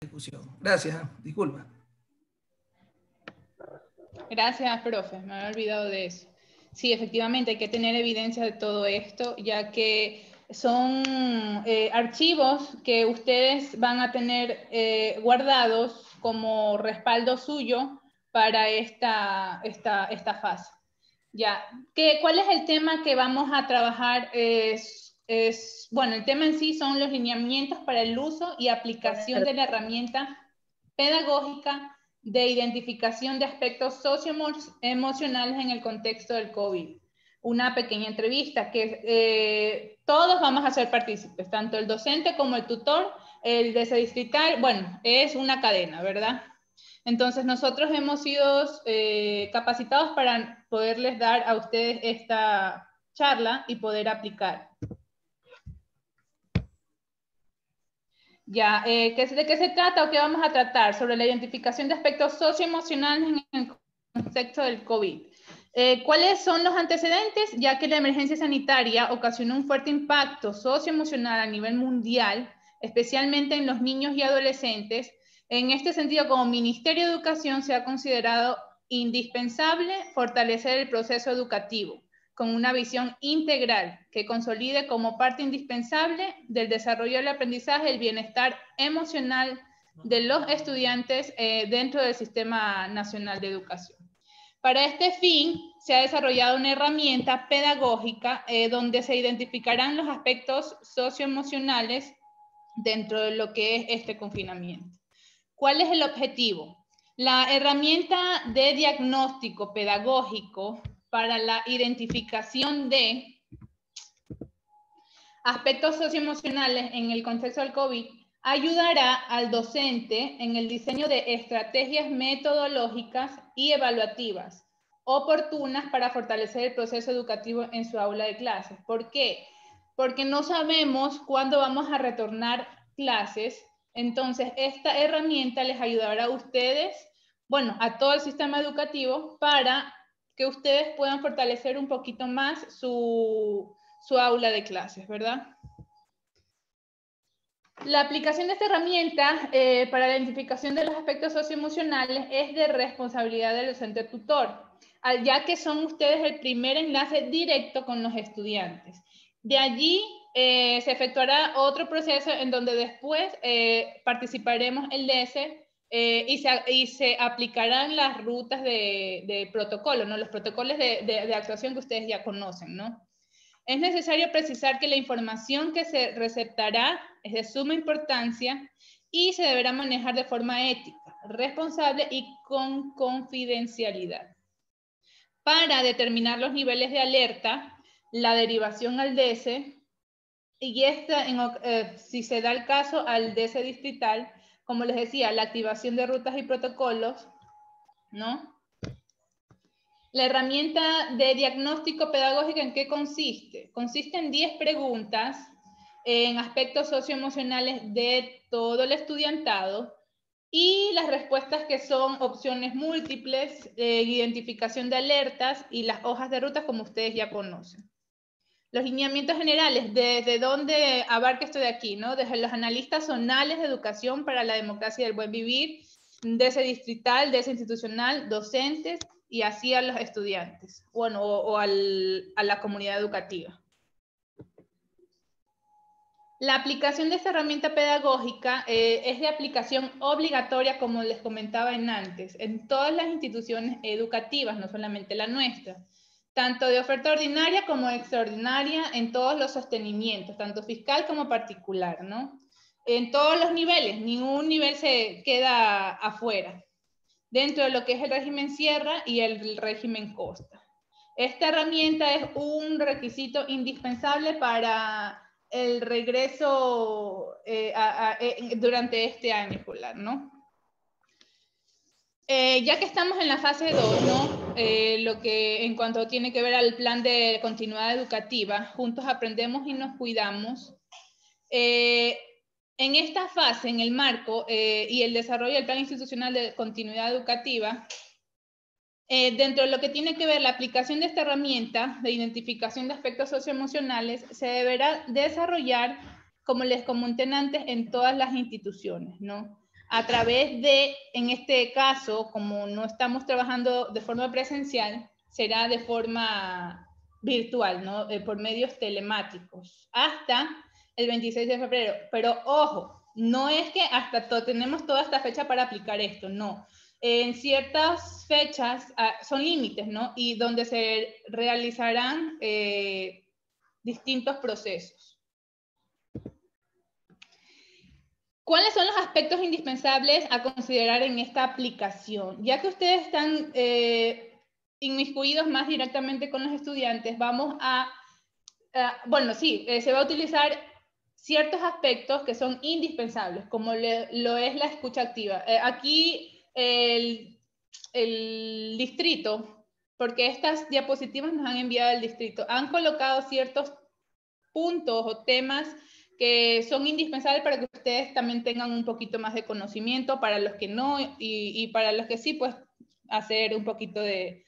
discusión. Gracias, disculpa. Gracias, profe, me había olvidado de eso. Sí, efectivamente hay que tener evidencia de todo esto, ya que son archivos que ustedes van a tener guardados como respaldo suyo para esta fase. Ya, ¿cuál es el tema que vamos a trabajar? Bueno, el tema en sí son los lineamientos para el uso y aplicación de la herramienta pedagógica de identificación de aspectos socioemocionales en el contexto del COVID. Una pequeña entrevista que todos vamos a ser partícipes, tanto el docente como el tutor, el de distrital, bueno, es una cadena, ¿verdad? Entonces nosotros hemos sido capacitados para poderles dar a ustedes esta charla y poder aplicar. Ya, ¿de qué se trata o qué vamos a tratar? Sobre la identificación de aspectos socioemocionales en el contexto del COVID. ¿Cuáles son los antecedentes? Ya que la emergencia sanitaria ocasionó un fuerte impacto socioemocional a nivel mundial, especialmente en los niños y adolescentes. En este sentido, como Ministerio de Educación se ha considerado indispensable fortalecer el proceso educativo con una visión integral que consolide como parte indispensable del desarrollo del aprendizaje el bienestar emocional de los estudiantes dentro del Sistema Nacional de Educación. Para este fin, se ha desarrollado una herramienta pedagógica donde se identificarán los aspectos socioemocionales dentro de lo que es este confinamiento. ¿Cuál es el objetivo? La herramienta de diagnóstico pedagógico para la identificación de aspectos socioemocionales en el contexto del COVID ayudará al docente en el diseño de estrategias metodológicas y evaluativas oportunas para fortalecer el proceso educativo en su aula de clases. ¿Por qué? Porque no sabemos cuándo vamos a retornar clases, entonces esta herramienta les ayudará a ustedes, bueno, a todo el sistema educativo para que ustedes puedan fortalecer un poquito más su aula de clases, ¿verdad? La aplicación de esta herramienta para la identificación de los aspectos socioemocionales es de responsabilidad del docente tutor, ya que son ustedes el primer enlace directo con los estudiantes. De allí se efectuará otro proceso en donde después participaremos el DS y se aplicarán las rutas de protocolo, ¿no? Los protocolos de actuación que ustedes ya conocen, ¿no? Es necesario precisar que la información que se receptará es de suma importancia y se deberá manejar de forma ética, responsable y con confidencialidad. Para determinar los niveles de alerta, la derivación al DS y si se da el caso al DS distrital, como les decía, la activación de rutas y protocolos, ¿no? La herramienta de diagnóstico pedagógico, ¿en qué consiste? Consiste en 10 preguntas en aspectos socioemocionales de todo el estudiantado y las respuestas que son opciones múltiples, identificación de alertas y las hojas de ruta como ustedes ya conocen. Los lineamientos generales, ¿desde dónde abarca esto de aquí? ¿No? Desde los analistas zonales de educación para la democracia y el buen vivir, DS distrital, DS institucional, docentes, y así a los estudiantes, bueno, a la comunidad educativa. La aplicación de esta herramienta pedagógica es de aplicación obligatoria, como les comentaba antes, en todas las instituciones educativas, no solamente la nuestra, tanto de oferta ordinaria como extraordinaria, en todos los sostenimientos, tanto fiscal como particular, ¿no? En todos los niveles, ningún nivel se queda afuera, dentro de lo que es el régimen sierra y el régimen costa. Esta herramienta es un requisito indispensable para el regreso durante este año escolar, ¿no? Ya que estamos en la fase 2, ¿no? Lo que en cuanto tiene que ver al plan de continuidad educativa, juntos aprendemos y nos cuidamos. En esta fase, en el marco y el desarrollo del plan institucional de continuidad educativa, dentro de lo que tiene que ver la aplicación de esta herramienta de identificación de aspectos socioemocionales, se deberá desarrollar, como les comenté antes, en todas las instituciones, ¿no? a través de, en este caso, como no estamos trabajando de forma presencial, será de forma virtual, ¿no? Por medios telemáticos, hasta el 26 de febrero. Pero ojo, no es que hasta tenemos toda esta fecha para aplicar esto, no. En ciertas fechas son límites, ¿no? Y donde se realizarán distintos procesos. ¿Cuáles son los aspectos indispensables a considerar en esta aplicación? Ya que ustedes están inmiscuidos más directamente con los estudiantes, vamos a, bueno, sí, se va a utilizar ciertos aspectos que son indispensables, como lo es la escucha activa. Aquí el distrito, porque estas diapositivas nos han enviado el distrito, han colocado ciertos puntos o temas que son indispensables para que ustedes también tengan un poquito más de conocimiento, para los que no, y para los que sí, pues hacer un poquito de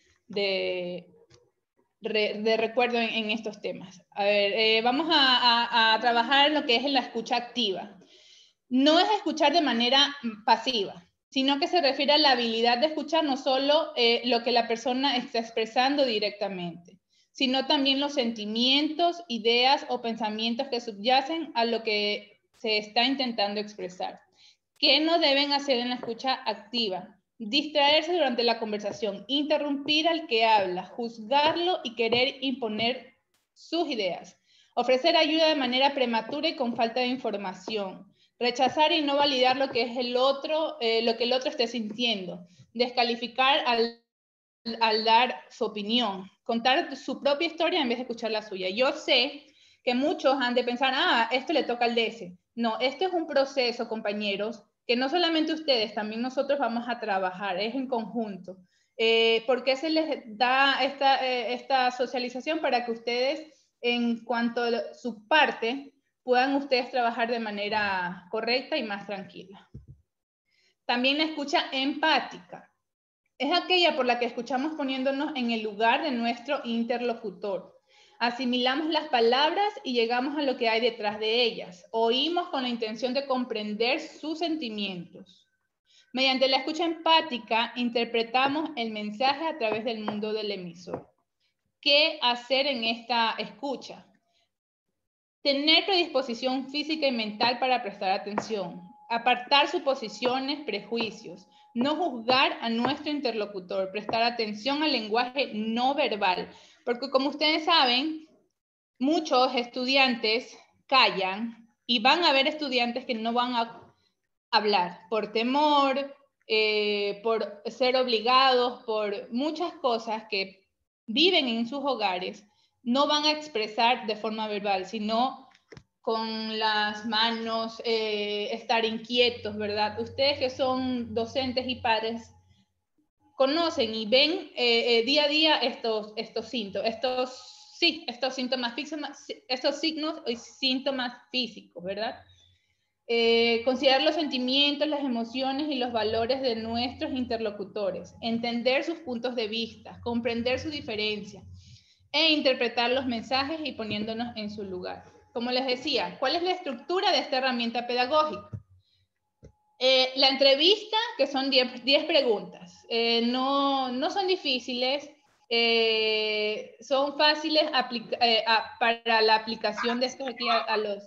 recuerdo en estos temas. A ver, vamos a trabajar lo que es en la escucha activa. No es escuchar de manera pasiva, sino que se refiere a la habilidad de escuchar no solo lo que la persona está expresando directamente, sino también los sentimientos, ideas o pensamientos que subyacen a lo que se está intentando expresar. ¿Qué no deben hacer en la escucha activa? Distraerse durante la conversación, interrumpir al que habla, juzgarlo y querer imponer sus ideas, ofrecer ayuda de manera prematura y con falta de información, rechazar y no validar lo que es el otro, lo que el otro esté sintiendo, descalificar al dar su opinión, contar su propia historia en vez de escuchar la suya. Yo sé que muchos han de pensar, esto le toca al DS. No, este es un proceso, compañeros, que no solamente ustedes, también nosotros vamos a trabajar, es en conjunto. ¿Por qué se les da esta socialización? Para que ustedes, en cuanto a su parte, puedan ustedes trabajar de manera correcta y más tranquila. También la escucha empática. Es aquella por la que escuchamos poniéndonos en el lugar de nuestro interlocutor. Asimilamos las palabras y llegamos a lo que hay detrás de ellas. Oímos con la intención de comprender sus sentimientos. Mediante la escucha empática, interpretamos el mensaje a través del mundo del emisor. ¿Qué hacer en esta escucha? Tener predisposición física y mental para prestar atención. Apartar suposiciones, prejuicios. No juzgar a nuestro interlocutor. Prestar atención al lenguaje no verbal. Porque como ustedes saben, muchos estudiantes callan y van a haber estudiantes que no van a hablar por temor, por ser obligados, por muchas cosas que viven en sus hogares, no van a expresar de forma verbal, sino con las manos, estar inquietos, ¿verdad? Ustedes que son docentes y padres conocen y ven día a día estos síntomas, estos signos y síntomas físicos, ¿verdad? Considerar los sentimientos, las emociones y los valores de nuestros interlocutores, entender sus puntos de vista, comprender su diferencia e interpretar los mensajes y poniéndonos en su lugar. Como les decía, ¿cuál es la estructura de esta herramienta pedagógica? La entrevista, que son 10 preguntas, no son difíciles, son fáciles para la aplicación de esto aquí a los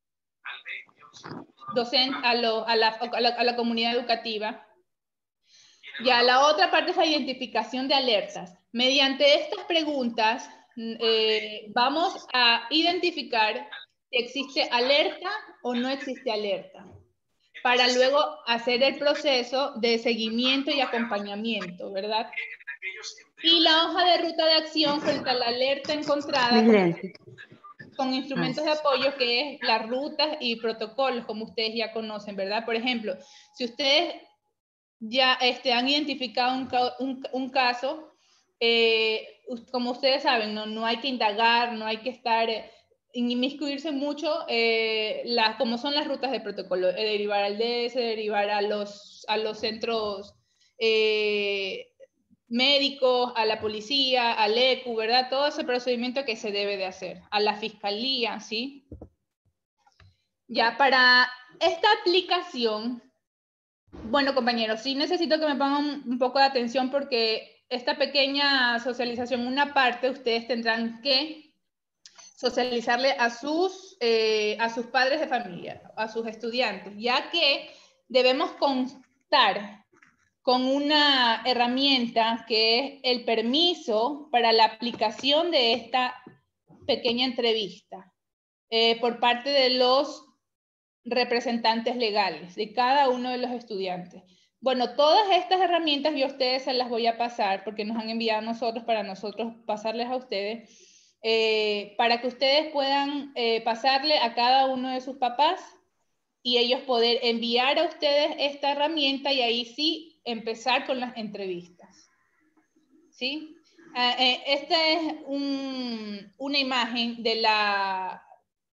docentes, a la comunidad educativa. Ya, la otra parte es la identificación de alertas. Mediante estas preguntas vamos a identificar si existe alerta o no existe alerta, para luego hacer el proceso de seguimiento y acompañamiento, ¿verdad? Y la hoja de ruta de acción frente a la alerta encontrada con instrumentos de apoyo, que es las rutas y protocolos, como ustedes ya conocen, ¿verdad? Por ejemplo, si ustedes ya han identificado un caso, como ustedes saben, no hay que indagar, no hay que estar inmiscuirse mucho, como son las rutas de protocolo, derivar al DS, derivar a los centros médicos, a la policía, al ECU, ¿verdad? Todo ese procedimiento que se debe de hacer, a la fiscalía, ¿sí? Ya, para esta aplicación Bueno, compañeros, sí necesito que me pongan un poco de atención porque esta pequeña socialización, una parte, ustedes tendrán que socializarle a sus padres de familia, a sus estudiantes, ya que debemos contar con una herramienta que es el permiso para la aplicación de esta pequeña entrevista por parte de los representantes legales de cada uno de los estudiantes. Bueno, todas estas herramientas yo a ustedes se las voy a pasar porque nos han enviado a nosotros para nosotros pasarles a ustedes para que ustedes puedan pasarle a cada uno de sus papás y ellos poder enviar a ustedes esta herramienta y ahí sí empezar con las entrevistas. ¿Sí? Esta es una imagen de la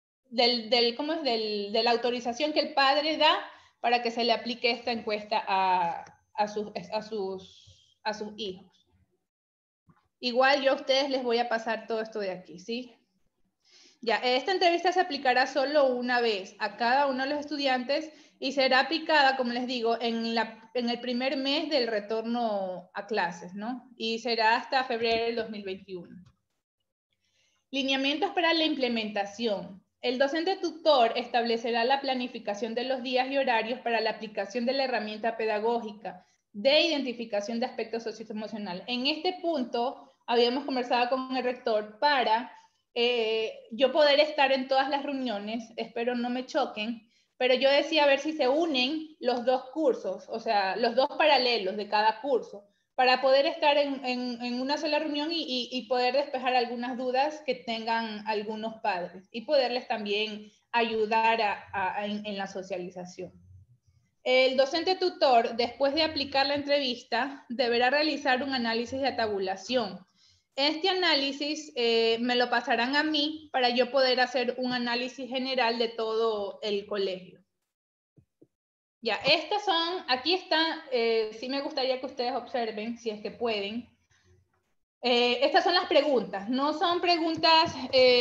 de la autorización que el padre da para que se le aplique esta encuesta a sus hijos. Igual yo a ustedes les voy a pasar todo esto de aquí, ¿sí? Ya, esta entrevista se aplicará solo una vez a cada uno de los estudiantes y será aplicada, como les digo, en el primer mes del retorno a clases, ¿no? Y será hasta febrero del 2021. Lineamientos para la implementación. El docente tutor establecerá la planificación de los días y horarios para la aplicación de la herramienta pedagógica de identificación de aspectos socioemocionales. En este punto, habíamos conversado con el rector para yo poder estar en todas las reuniones, espero no me choquen, pero yo decía a ver si se unen los dos cursos, o sea, los dos paralelos de cada curso, para poder estar en una sola reunión y poder despejar algunas dudas que tengan algunos padres y poderles también ayudar en la socialización. El docente tutor, después de aplicar la entrevista, deberá realizar un análisis de tabulación. Este análisis me lo pasarán a mí para yo poder hacer un análisis general de todo el colegio. Ya, estas son, aquí está, sí me gustaría que ustedes observen, si es que pueden. Estas son las preguntas, no son preguntas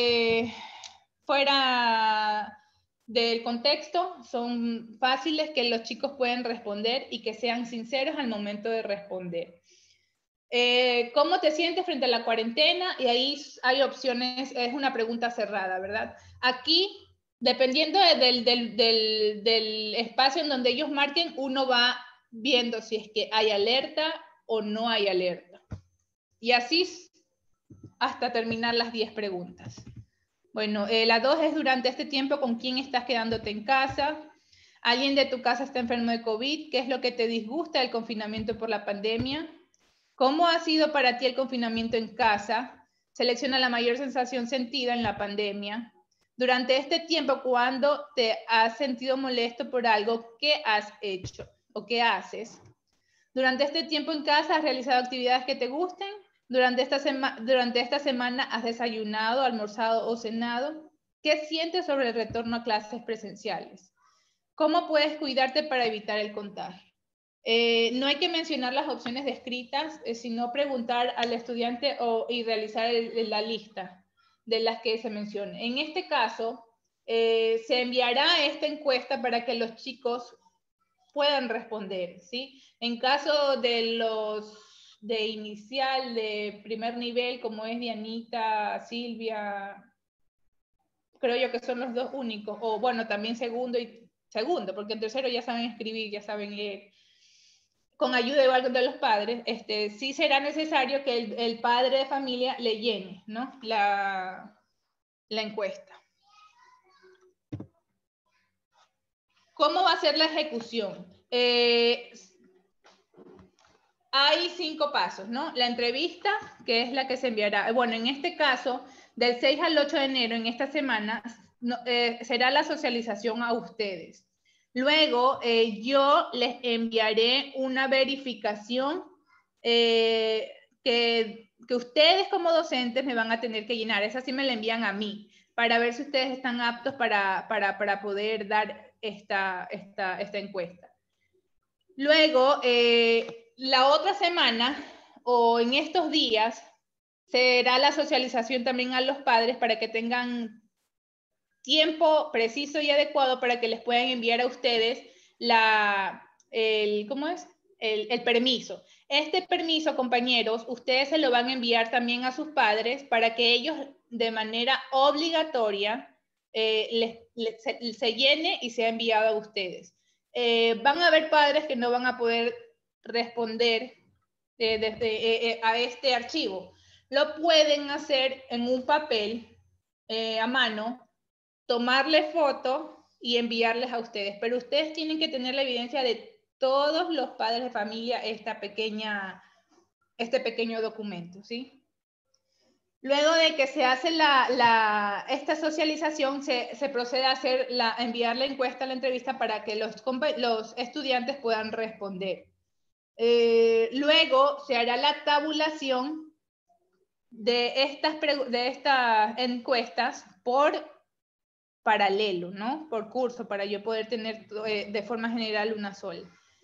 fuera del contexto, son fáciles que los chicos pueden responder y que sean sinceros al momento de responder. ¿Cómo te sientes frente a la cuarentena? Y ahí hay opciones, es una pregunta cerrada, ¿verdad? Aquí, dependiendo del espacio en donde ellos marquen, uno va viendo si es que hay alerta o no hay alerta. Y así hasta terminar las 10 preguntas. Bueno, la 2 es durante este tiempo, ¿con quién estás quedándote en casa? ¿Alguien de tu casa está enfermo de COVID? ¿Qué es lo que te disgusta del confinamiento por la pandemia? ¿Cómo ha sido para ti el confinamiento en casa? Selecciona la mayor sensación sentida en la pandemia. Durante este tiempo, cuando te has sentido molesto por algo, ¿qué has hecho o qué haces? Durante este tiempo en casa, ¿has realizado actividades que te gusten? Durante esta semana, ¿has desayunado, almorzado o cenado? ¿Qué sientes sobre el retorno a clases presenciales? ¿Cómo puedes cuidarte para evitar el contagio? No hay que mencionar las opciones descritas, sino preguntar al estudiante y realizar la lista de las que se mencionen. En este caso, se enviará esta encuesta para que los chicos puedan responder, ¿sí? En caso de los de inicial, de primer nivel, como es Dianita, Silvia, creo yo que son los dos únicos, o bueno, también segundo, porque en tercero ya saben escribir, ya saben leer, con ayuda igual de los padres, sí será necesario que el padre de familia le llene, ¿no? la encuesta. ¿Cómo va a ser la ejecución? Hay 5 pasos, ¿no? La entrevista, que es la que se enviará. Bueno, en este caso, del 6 al 8 de enero, en esta semana, será la socialización a ustedes. Luego, yo les enviaré una verificación que ustedes como docentes me van a tener que llenar. Esa sí me la envían a mí, para ver si ustedes están aptos para poder dar esta encuesta. Luego, la otra semana o en estos días será la socialización también a los padres para que tengan tiempo preciso y adecuado para que les puedan enviar a ustedes la ¿cómo es? El permiso. Este permiso, compañeros, ustedes se lo van a enviar también a sus padres para que ellos de manera obligatoria se llene y sea enviado a ustedes. Van a haber padres que no van a poder responder a este archivo. Lo pueden hacer en un papel a mano, tomarle foto y enviarles a ustedes, pero ustedes tienen que tener la evidencia de todos los padres de familia este pequeño documento, ¿sí? Luego de que se hace esta socialización, se procede a enviar la encuesta a la entrevista para que los estudiantes puedan responder. Luego se hará la tabulación de estas encuestas por paralelo, ¿no? Por curso, para yo poder tener de forma general una sola.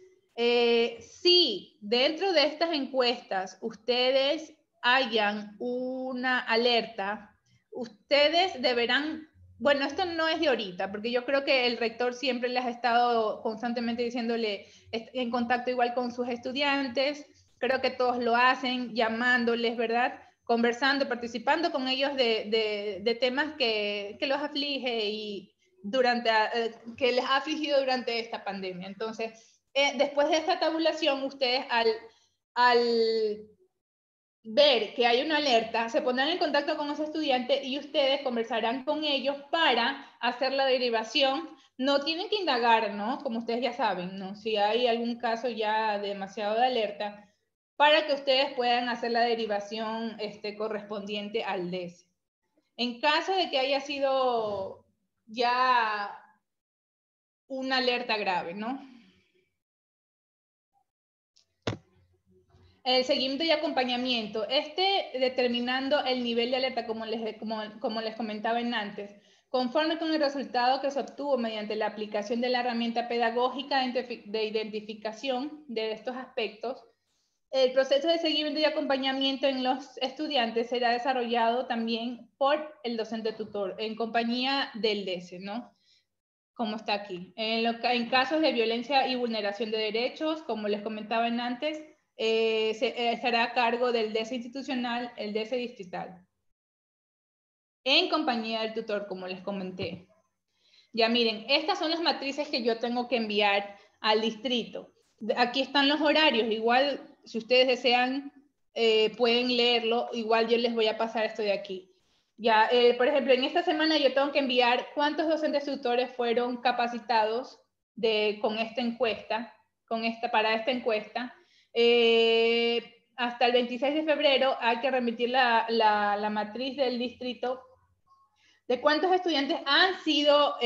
Si dentro de estas encuestas ustedes hayan una alerta, ustedes deberán, bueno, esto no es de ahorita, porque yo creo que el rector siempre les ha estado constantemente diciéndole en contacto igual con sus estudiantes, creo que todos lo hacen, llamándoles, ¿verdad? Conversando, participando con ellos de temas que los aflige y que les ha afligido durante esta pandemia. Entonces, después de esta tabulación, ustedes al ver que hay una alerta, se pondrán en contacto con los estudiantes y ustedes conversarán con ellos para hacer la derivación. No tienen que indagar, ¿no? Como ustedes ya saben, ¿no? Si hay algún caso ya demasiado de alerta, para que ustedes puedan hacer la derivación correspondiente al DES. En caso de que haya sido ya una alerta grave, ¿no? El seguimiento y acompañamiento. Determinando el nivel de alerta, como les comentaba antes, conforme con el resultado que se obtuvo mediante la aplicación de la herramienta pedagógica de identificación de estos aspectos, el proceso de seguimiento y acompañamiento en los estudiantes será desarrollado también por el docente tutor, en compañía del DESE, ¿no? Como está aquí. En casos de violencia y vulneración de derechos, como les comentaba antes, estará a cargo del DESE institucional, el DESE distrital, en compañía del tutor, como les comenté. Ya miren, estas son las matrices que yo tengo que enviar al distrito. Aquí están los horarios, igual si ustedes desean pueden leerlo, igual yo les voy a pasar esto de aquí. Ya, por ejemplo, en esta semana yo tengo que enviar cuántos docentes tutores fueron capacitados con esta encuesta, para esta encuesta. Hasta el 26 de febrero hay que remitir la matriz del distrito de cuántos estudiantes han sido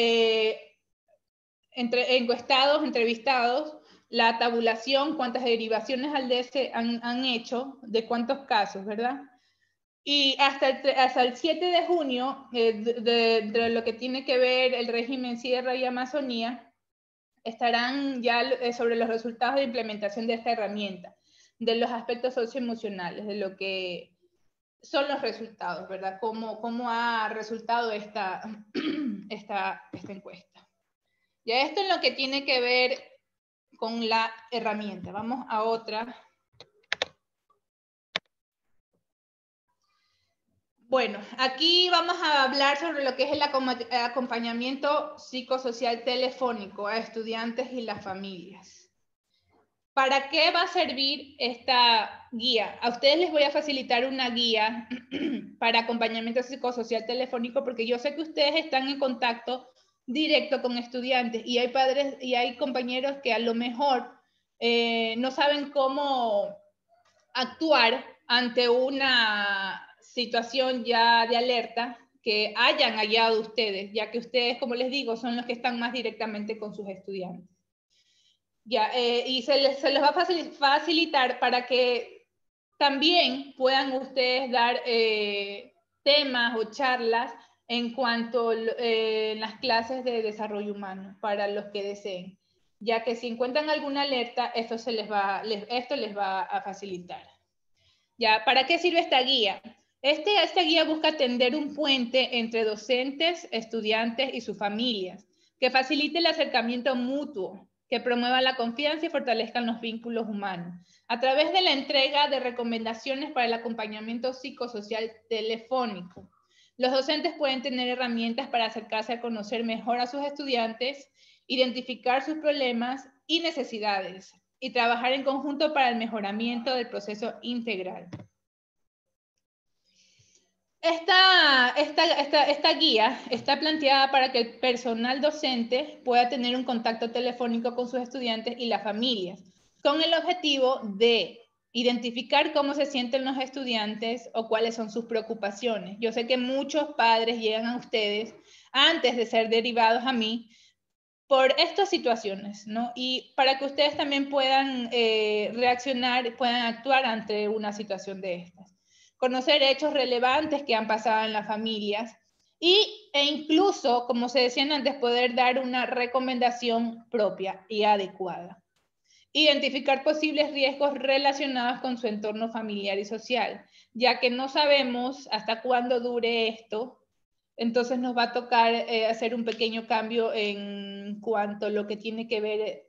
encuestados, entrevistados, la tabulación, cuántas derivaciones al DS han hecho, de cuántos casos, ¿verdad? Y hasta el 7 de junio, de lo que tiene que ver el régimen Sierra y Amazonía, estarán ya sobre los resultados de implementación de esta herramienta, de los aspectos socioemocionales, de lo que son los resultados, ¿verdad? ¿Cómo ha resultado esta encuesta? Ya esto es lo que tiene que ver con la herramienta. Vamos a otra. Bueno, aquí vamos a hablar sobre lo que es el acompañamiento psicosocial telefónico a estudiantes y las familias. ¿Para qué va a servir esta guía? A ustedes les voy a facilitar una guía para acompañamiento psicosocial telefónico porque yo sé que ustedes están en contacto directo con estudiantes y hay padres y hay compañeros que a lo mejor no saben cómo actuar ante una situación ya de alerta que hayan hallado ustedes, ya que ustedes, como les digo, son los que están más directamente con sus estudiantes. Ya, y se les va a facilitar para que también puedan ustedes dar temas o charlas en cuanto a las clases de desarrollo humano para los que deseen, ya que si encuentran alguna alerta, esto les va a facilitar. Ya, ¿para qué sirve esta guía? Esta guía busca tender un puente entre docentes, estudiantes y sus familias, que facilite el acercamiento mutuo que promueva la confianza y fortalezcan los vínculos humanos. A través de la entrega de recomendaciones para el acompañamiento psicosocial telefónico, los docentes pueden tener herramientas para acercarse a conocer mejor a sus estudiantes, identificar sus problemas y necesidades, y trabajar en conjunto para el mejoramiento del proceso integral. Esta guía está planteada para que el personal docente pueda tener un contacto telefónico con sus estudiantes y las familias, con el objetivo de identificar cómo se sienten los estudiantes o cuáles son sus preocupaciones. Yo sé que muchos padres llegan a ustedes antes de ser derivados a mí por estas situaciones, ¿no? Y para que ustedes también puedan reaccionar, puedan actuar ante una situación de estas. Conocer hechos relevantes que han pasado en las familias e incluso, como se decían antes, poder dar una recomendación propia y adecuada. Identificar posibles riesgos relacionados con su entorno familiar y social, ya que no sabemos hasta cuándo dure esto. Entonces nos va a tocar hacer un pequeño cambio en cuanto a lo que tiene que ver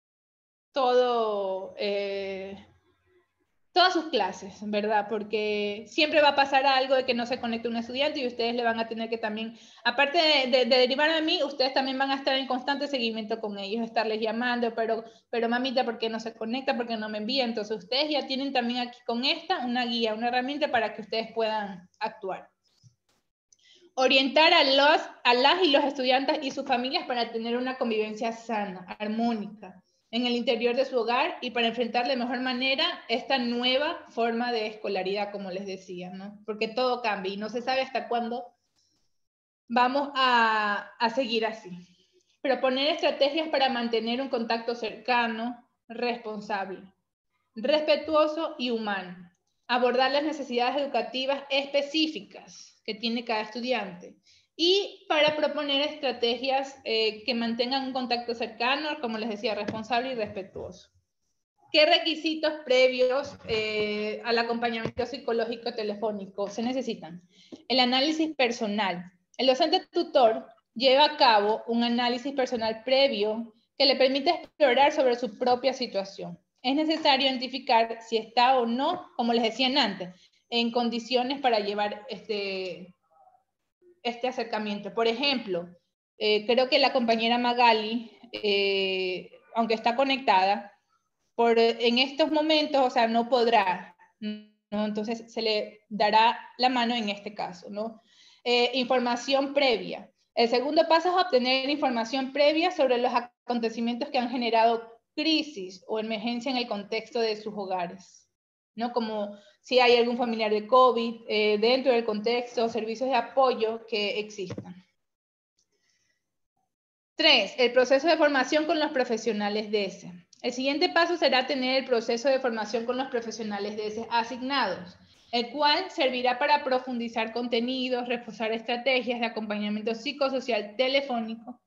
todas sus clases, ¿verdad? Porque siempre va a pasar algo de que no se conecte un estudiante y ustedes le van a tener que también, aparte de derivar a mí, ustedes también van a estar en constante seguimiento con ellos, estarles llamando, pero mamita, ¿por qué no se conecta? ¿Por qué no me envía? Entonces ustedes ya tienen también aquí con esta una guía, una herramienta para que ustedes puedan actuar. Orientar a las y los estudiantes y sus familias para tener una convivencia sana, armónica, en el interior de su hogar y para enfrentar de mejor manera esta nueva forma de escolaridad, como les decía, ¿no? Porque todo cambia y no se sabe hasta cuándo vamos a seguir así. Proponer estrategias para mantener un contacto cercano, responsable, respetuoso y humano. Abordar las necesidades educativas específicas que tiene cada estudiante. Y para proponer estrategias que mantengan un contacto cercano, como les decía, responsable y respetuoso. ¿Qué requisitos previos al acompañamiento psicológico telefónico se necesitan? El análisis personal. El docente tutor lleva a cabo un análisis personal previo que le permite explorar sobre su propia situación. Es necesario identificar si está o no, como les decían antes, en condiciones para llevar este acercamiento. Por ejemplo, creo que la compañera Magali, aunque está conectada, en estos momentos, o sea, no podrá, ¿no? Entonces se le dará la mano en este caso, ¿no? Información previa. El segundo paso es obtener información previa sobre los acontecimientos que han generado crisis o emergencia en el contexto de sus hogares, ¿no? Como si hay algún familiar de COVID dentro del contexto, servicios de apoyo que existan. 3. El proceso de formación con los profesionales de ese. El siguiente paso será tener el proceso de formación con los profesionales de ese asignados, el cual servirá para profundizar contenidos, reforzar estrategias de acompañamiento psicosocial telefónico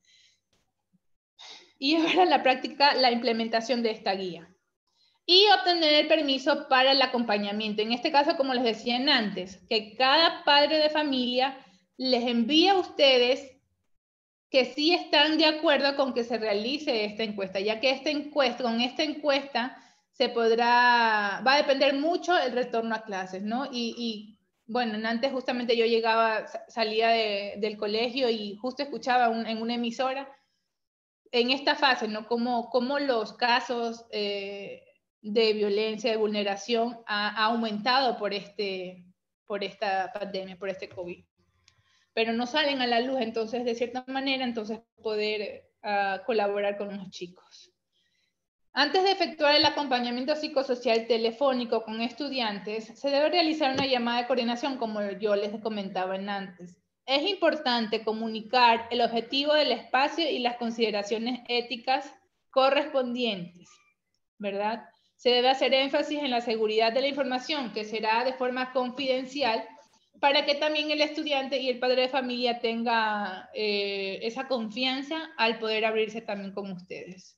y llevar a la práctica la implementación de esta guía. Y obtener el permiso para el acompañamiento. En este caso, como les decía antes, que cada padre de familia les envíe a ustedes que sí están de acuerdo con que se realice esta encuesta, ya que con esta encuesta va a depender mucho el retorno a clases, ¿no? Y bueno, antes justamente yo salía del colegio y justo escuchaba en una emisora en esta fase, ¿no? Cómo los casos de violencia, de vulneración ha aumentado por esta pandemia, por este COVID. Pero no salen a la luz, entonces de cierta manera, entonces poder colaborar con los chicos. Antes de efectuar el acompañamiento psicosocial telefónico con estudiantes, se debe realizar una llamada de coordinación, como yo les comentaba antes. Es importante comunicar el objetivo del espacio y las consideraciones éticas correspondientes, ¿verdad? Se debe hacer énfasis en la seguridad de la información, que será de forma confidencial, para que también el estudiante y el padre de familia tenga esa confianza al poder abrirse también con ustedes.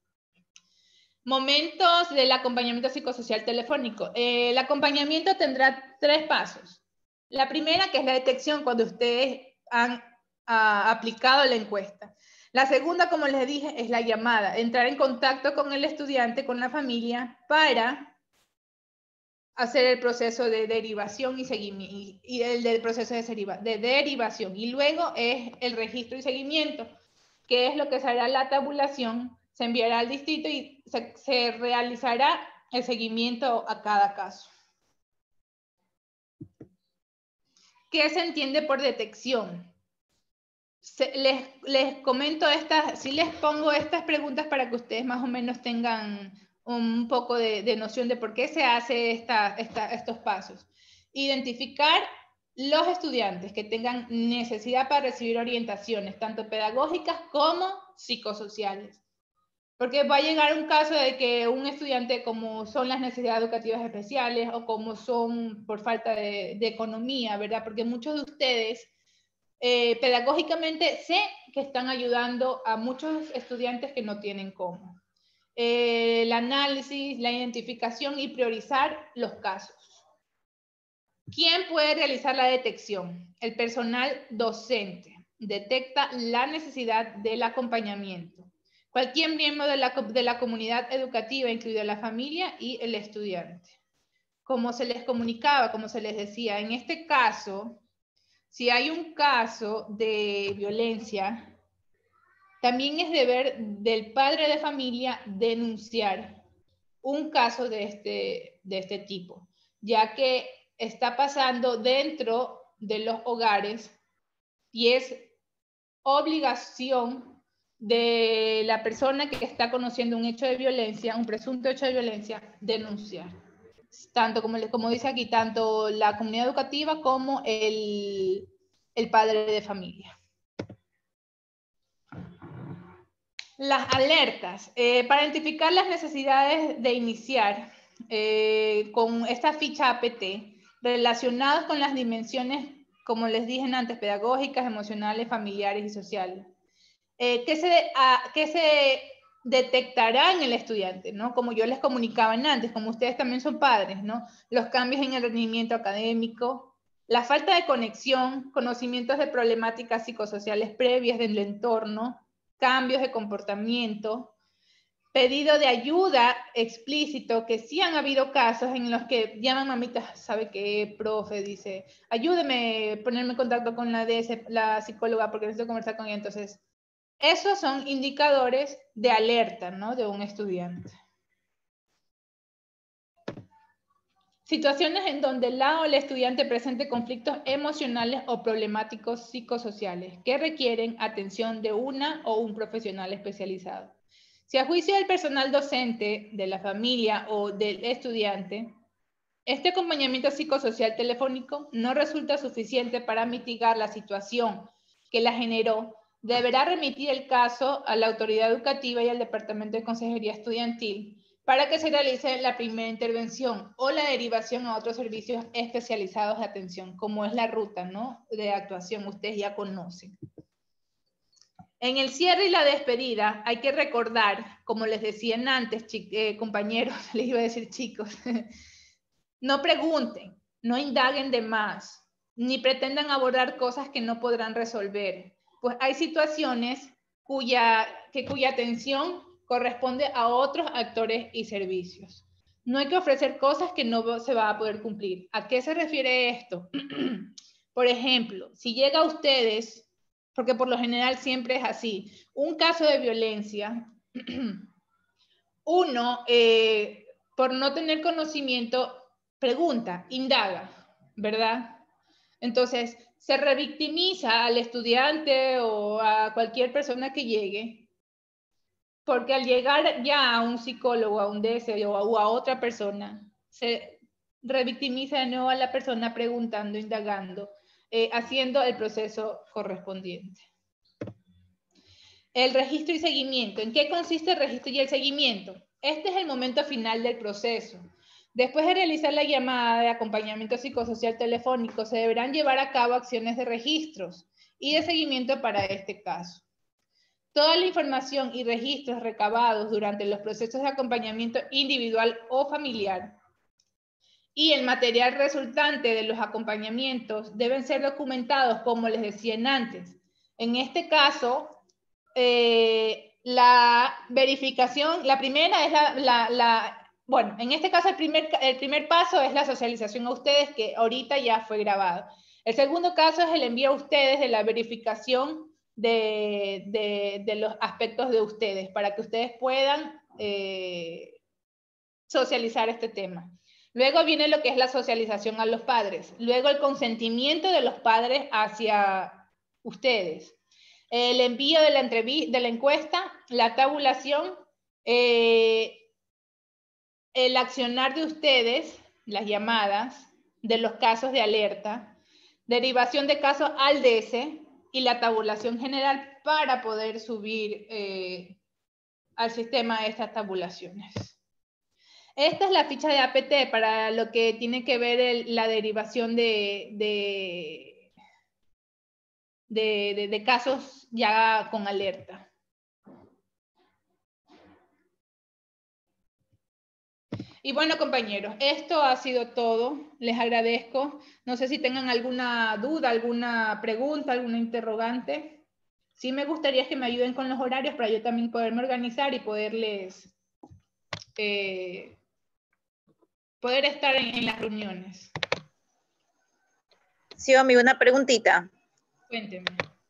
Momentos del acompañamiento psicosocial telefónico. El acompañamiento tendrá 3 pasos. La primera, que es la detección, cuando ustedes han aplicado la encuesta. La segunda, como les dije, es la llamada, entrar en contacto con el estudiante, con la familia, para hacer el proceso de derivación y seguimiento, y el del proceso de derivación. Y luego es el registro y seguimiento, que es lo que se hará la tabulación, se enviará al distrito y se realizará el seguimiento a cada caso. ¿Qué se entiende por detección? Les comento sí les pongo estas preguntas para que ustedes más o menos tengan un poco de noción de por qué se hace estos pasos. Identificar los estudiantes que tengan necesidad para recibir orientaciones, tanto pedagógicas como psicosociales. Porque va a llegar un caso de que un estudiante, como son las necesidades educativas especiales o como son por falta de economía, ¿verdad? Porque muchos de ustedes pedagógicamente sé que están ayudando a muchos estudiantes que no tienen cómo. El análisis, la identificación y priorizar los casos. ¿Quién puede realizar la detección? El personal docente. Detecta la necesidad del acompañamiento. Cualquier miembro de la comunidad educativa, incluida la familia y el estudiante. Como se les comunicaba, como se les decía, en este caso, si hay un caso de violencia, también es deber del padre de familia denunciar un caso de este tipo, ya que está pasando dentro de los hogares y es obligación de la persona que está conociendo un hecho de violencia, un presunto hecho de violencia, denunciar. Tanto como dice aquí, tanto la comunidad educativa como el padre de familia. Las alertas. Para identificar las necesidades de iniciar con esta ficha APT relacionadas con las dimensiones, como les dije antes, pedagógicas, emocionales, familiares y sociales. ¿Qué se detectará en el estudiante? ¿No? Como yo les comunicaba antes, como ustedes también son padres, ¿no? Los cambios en el rendimiento académico, la falta de conexión, conocimientos de problemáticas psicosociales previas del entorno, cambios de comportamiento, pedido de ayuda explícito, que sí han habido casos en los que llaman mamita, ¿sabe qué, profe? Dice, ayúdeme, ponerme en contacto con la psicóloga porque necesito conversar con ella. Entonces, esos son indicadores de alerta, ¿no? De un estudiante. Situaciones en donde la o el estudiante presente conflictos emocionales o problemáticos psicosociales que requieren atención de una o un profesional especializado. Si a juicio del personal docente, de la familia o del estudiante, este acompañamiento psicosocial telefónico no resulta suficiente para mitigar la situación que la generó, deberá remitir el caso a la autoridad educativa y al Departamento de Consejería Estudiantil para que se realice la primera intervención o la derivación a otros servicios especializados de atención, como es la ruta, ¿no?, de actuación, ustedes ya conocen. En el cierre y la despedida hay que recordar, como les decían antes, compañeros, les iba a decir chicos, no pregunten, no indaguen de más, ni pretendan abordar cosas que no podrán resolver, pues hay situaciones cuya atención corresponde a otros actores y servicios. No hay que ofrecer cosas que no se va a poder cumplir. ¿A qué se refiere esto? Por ejemplo, si llega a ustedes, porque por lo general siempre es así, un caso de violencia, uno, por no tener conocimiento, pregunta, indaga, ¿verdad? Entonces, se revictimiza al estudiante o a cualquier persona que llegue, porque al llegar ya a un psicólogo, a un DS o a otra persona, se revictimiza de nuevo a la persona preguntando, indagando, haciendo el proceso correspondiente. El registro y seguimiento. ¿En qué consiste el registro y el seguimiento? Este es el momento final del proceso. Después de realizar la llamada de acompañamiento psicosocial telefónico, se deberán llevar a cabo acciones de registros y de seguimiento para este caso. Toda la información y registros recabados durante los procesos de acompañamiento individual o familiar y el material resultante de los acompañamientos deben ser documentados, como les decía antes. En este caso, la verificación, la primera es bueno, en este caso el primer paso es la socialización a ustedes, que ahorita ya fue grabado. El segundo caso es el envío a ustedes de la verificación de los aspectos de ustedes, para que ustedes puedan socializar este tema. Luego viene lo que es la socialización a los padres. Luego el consentimiento de los padres hacia ustedes. El envío de la encuesta, la tabulación, el accionar de ustedes, las llamadas de los casos de alerta, derivación de casos al DS y la tabulación general para poder subir al sistema estas tabulaciones. Esta es la ficha de APT para lo que tiene que ver la derivación de casos ya con alerta. Y bueno, compañeros, esto ha sido todo. Les agradezco. No sé si tengan alguna duda, alguna pregunta, alguna interrogante. Sí me gustaría que me ayuden con los horarios para yo también poderme organizar y poderles... poder estar en las reuniones. Sí, amigo, una preguntita. Cuénteme.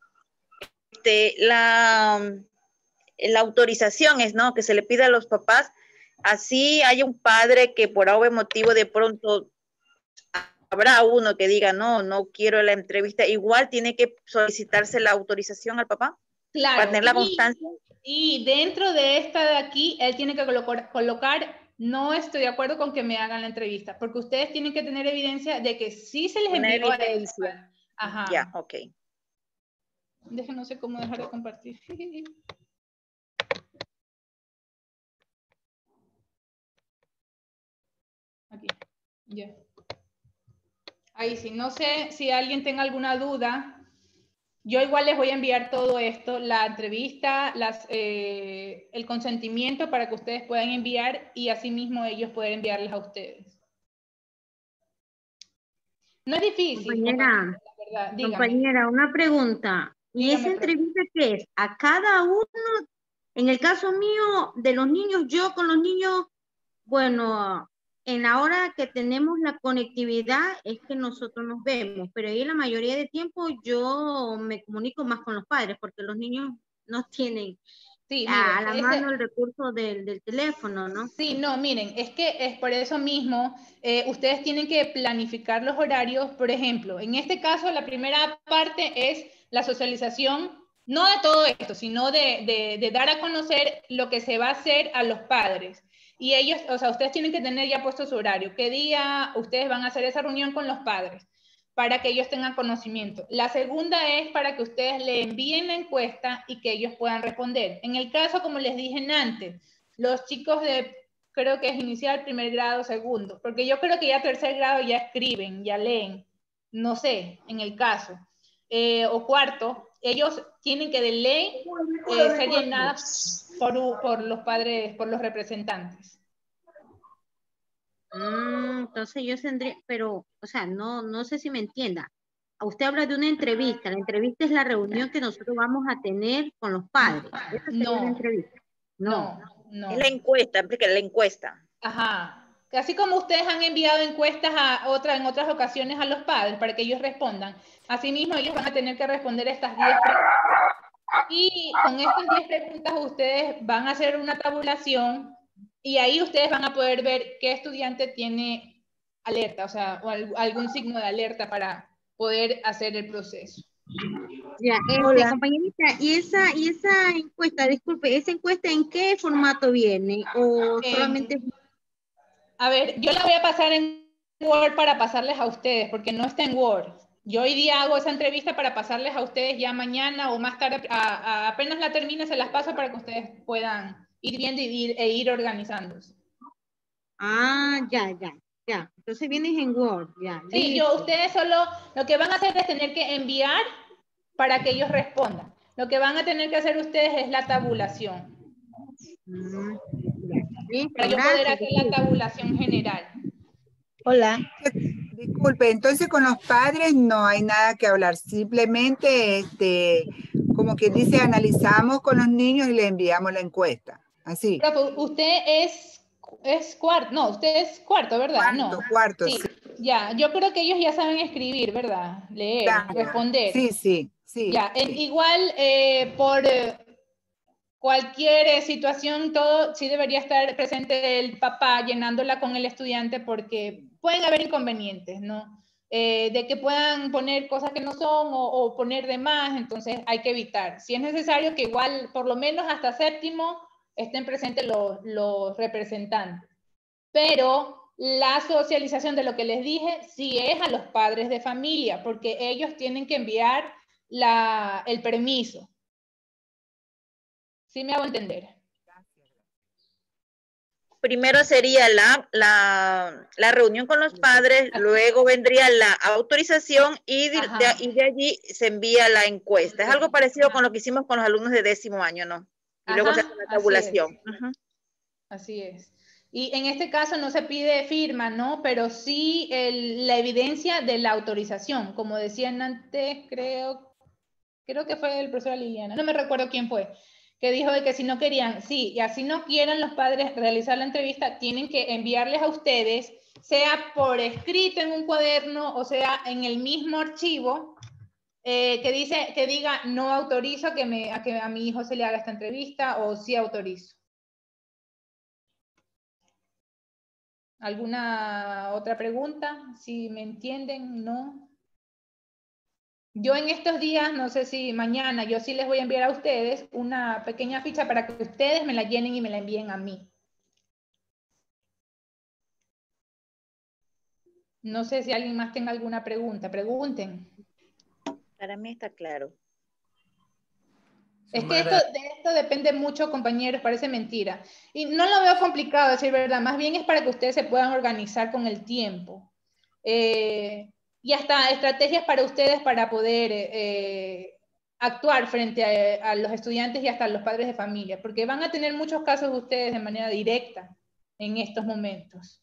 La autorización es, ¿no?, que se le pide a los papás. Así hay un padre que por algún motivo de pronto habrá uno que diga, no quiero la entrevista. Igual tiene que solicitarse la autorización al papá. Claro. Para tener la constancia. Y dentro de esta de aquí, él tiene que colocar, no estoy de acuerdo con que me hagan la entrevista, porque ustedes tienen que tener evidencia de que sí se les envió evidencia. Ajá. Ya, ok. No sé cómo dejar de compartir. Aquí, ya. Ahí sí, no sé si alguien tenga alguna duda. Yo igual les voy a enviar todo esto, la entrevista, el consentimiento para que ustedes puedan enviar y asimismo ellos pueden enviarles a ustedes. No es difícil. Compañera, la verdad. Compañera, una pregunta. ¿Y Dígame, esa entrevista qué es? ¿A cada uno? En el caso mío, de los niños, yo con los niños, bueno, en la hora que tenemos la conectividad es que nosotros nos vemos, pero ahí la mayoría de tiempo yo me comunico más con los padres, porque los niños no tienen a la mano el recurso del teléfono, ¿no? Sí, no, miren, es que es por eso mismo, ustedes tienen que planificar los horarios. Por ejemplo, en este caso, la primera parte es la socialización, no de todo esto, sino de dar a conocer lo que se va a hacer a los padres. Y ellos, o sea, ustedes tienen que tener ya puesto su horario. ¿Qué día ustedes van a hacer esa reunión con los padres? Para que ellos tengan conocimiento. La segunda es para que ustedes le envíen la encuesta y que ellos puedan responder. En el caso, como les dije antes, los chicos de, creo que es inicial, primer grado, segundo, porque yo creo que ya tercer grado ya escriben, ya leen, no sé, en el caso, o cuarto, ellos tienen que de ley ser llenadas por los padres, por los representantes. Entonces yo tendría, pero, o sea, no sé si me entienda. Usted habla de una entrevista. La entrevista es la reunión que nosotros vamos a tener con los padres. Esa sería una entrevista. No. Es la encuesta, explica la encuesta. Ajá. Así como ustedes han enviado encuestas en otras ocasiones a los padres para que ellos respondan, asimismo ellos van a tener que responder estas 10 preguntas. Y con estas 10 preguntas ustedes van a hacer una tabulación y ahí ustedes van a poder ver qué estudiante tiene alerta, o sea, o algún signo de alerta para poder hacer el proceso. Ya, compañerita, y esa encuesta, disculpe, ¿esa encuesta en qué formato viene? ¿O solamente...? A ver, yo la voy a pasar en Word para pasarles a ustedes, porque no está en Word. Yo hoy día hago esa entrevista para pasarles a ustedes ya mañana o más tarde, apenas la termine, se las paso para que ustedes puedan ir viendo e ir organizándose. Ah, ya. Entonces vienes en Word, ya. Sí, ustedes solo, lo que van a hacer es tener que enviar para que ellos respondan. Lo que van a tener que hacer ustedes es la tabulación. Para yo poder hacer la tabulación general. Hola. Disculpe, entonces con los padres no hay nada que hablar, simplemente como quien dice, analizamos con los niños y les enviamos la encuesta. Así. Profe, usted es cuarto, no, usted es cuarto, ¿verdad? Cuarto, sí. Ya, yo creo que ellos ya saben escribir, ¿verdad? Leer, claro. responder. Sí. Ya, sí. Igual por cualquier situación, todo sí debería estar presente el papá llenándola con el estudiante porque pueden haber inconvenientes, ¿no? De que puedan poner cosas que no son o poner de más, entonces hay que evitar. Si es necesario que igual, por lo menos hasta séptimo, estén presentes los representantes. Pero la socialización de lo que les dije sí es a los padres de familia, porque ellos tienen que enviar el permiso. ¿Sí me hago entender? Primero sería la reunión con los padres, luego vendría la autorización y de allí se envía la encuesta. Es algo parecido con lo que hicimos con los alumnos de 10º año, ¿no? Y luego se hace la tabulación. Así es. Y en este caso no se pide firma, ¿no? Pero sí la evidencia de la autorización. Como decían antes, creo que fue el profesor Liliana, no me recuerdo quién fue, que dijo de que si no querían, sí, y así no quieran los padres realizar la entrevista, tienen que enviarles a ustedes, sea por escrito en un cuaderno, o sea, en el mismo archivo, que diga, no autorizo a que a mi hijo se le haga esta entrevista, o sí autorizo. ¿Alguna otra pregunta? Si me entienden, ¿no? Yo en estos días, no sé si mañana, yo sí les voy a enviar a ustedes una pequeña ficha para que ustedes me la llenen y me la envíen a mí. No sé si alguien más tenga alguna pregunta. Pregunten. Para mí está claro. Es que de esto depende mucho, compañeros, parece mentira. Y no lo veo complicado, decir verdad. Más bien es para que ustedes se puedan organizar con el tiempo. Y hasta estrategias para ustedes para poder actuar frente a los estudiantes y hasta a los padres de familia, porque van a tener muchos casos de ustedes de manera directa en estos momentos.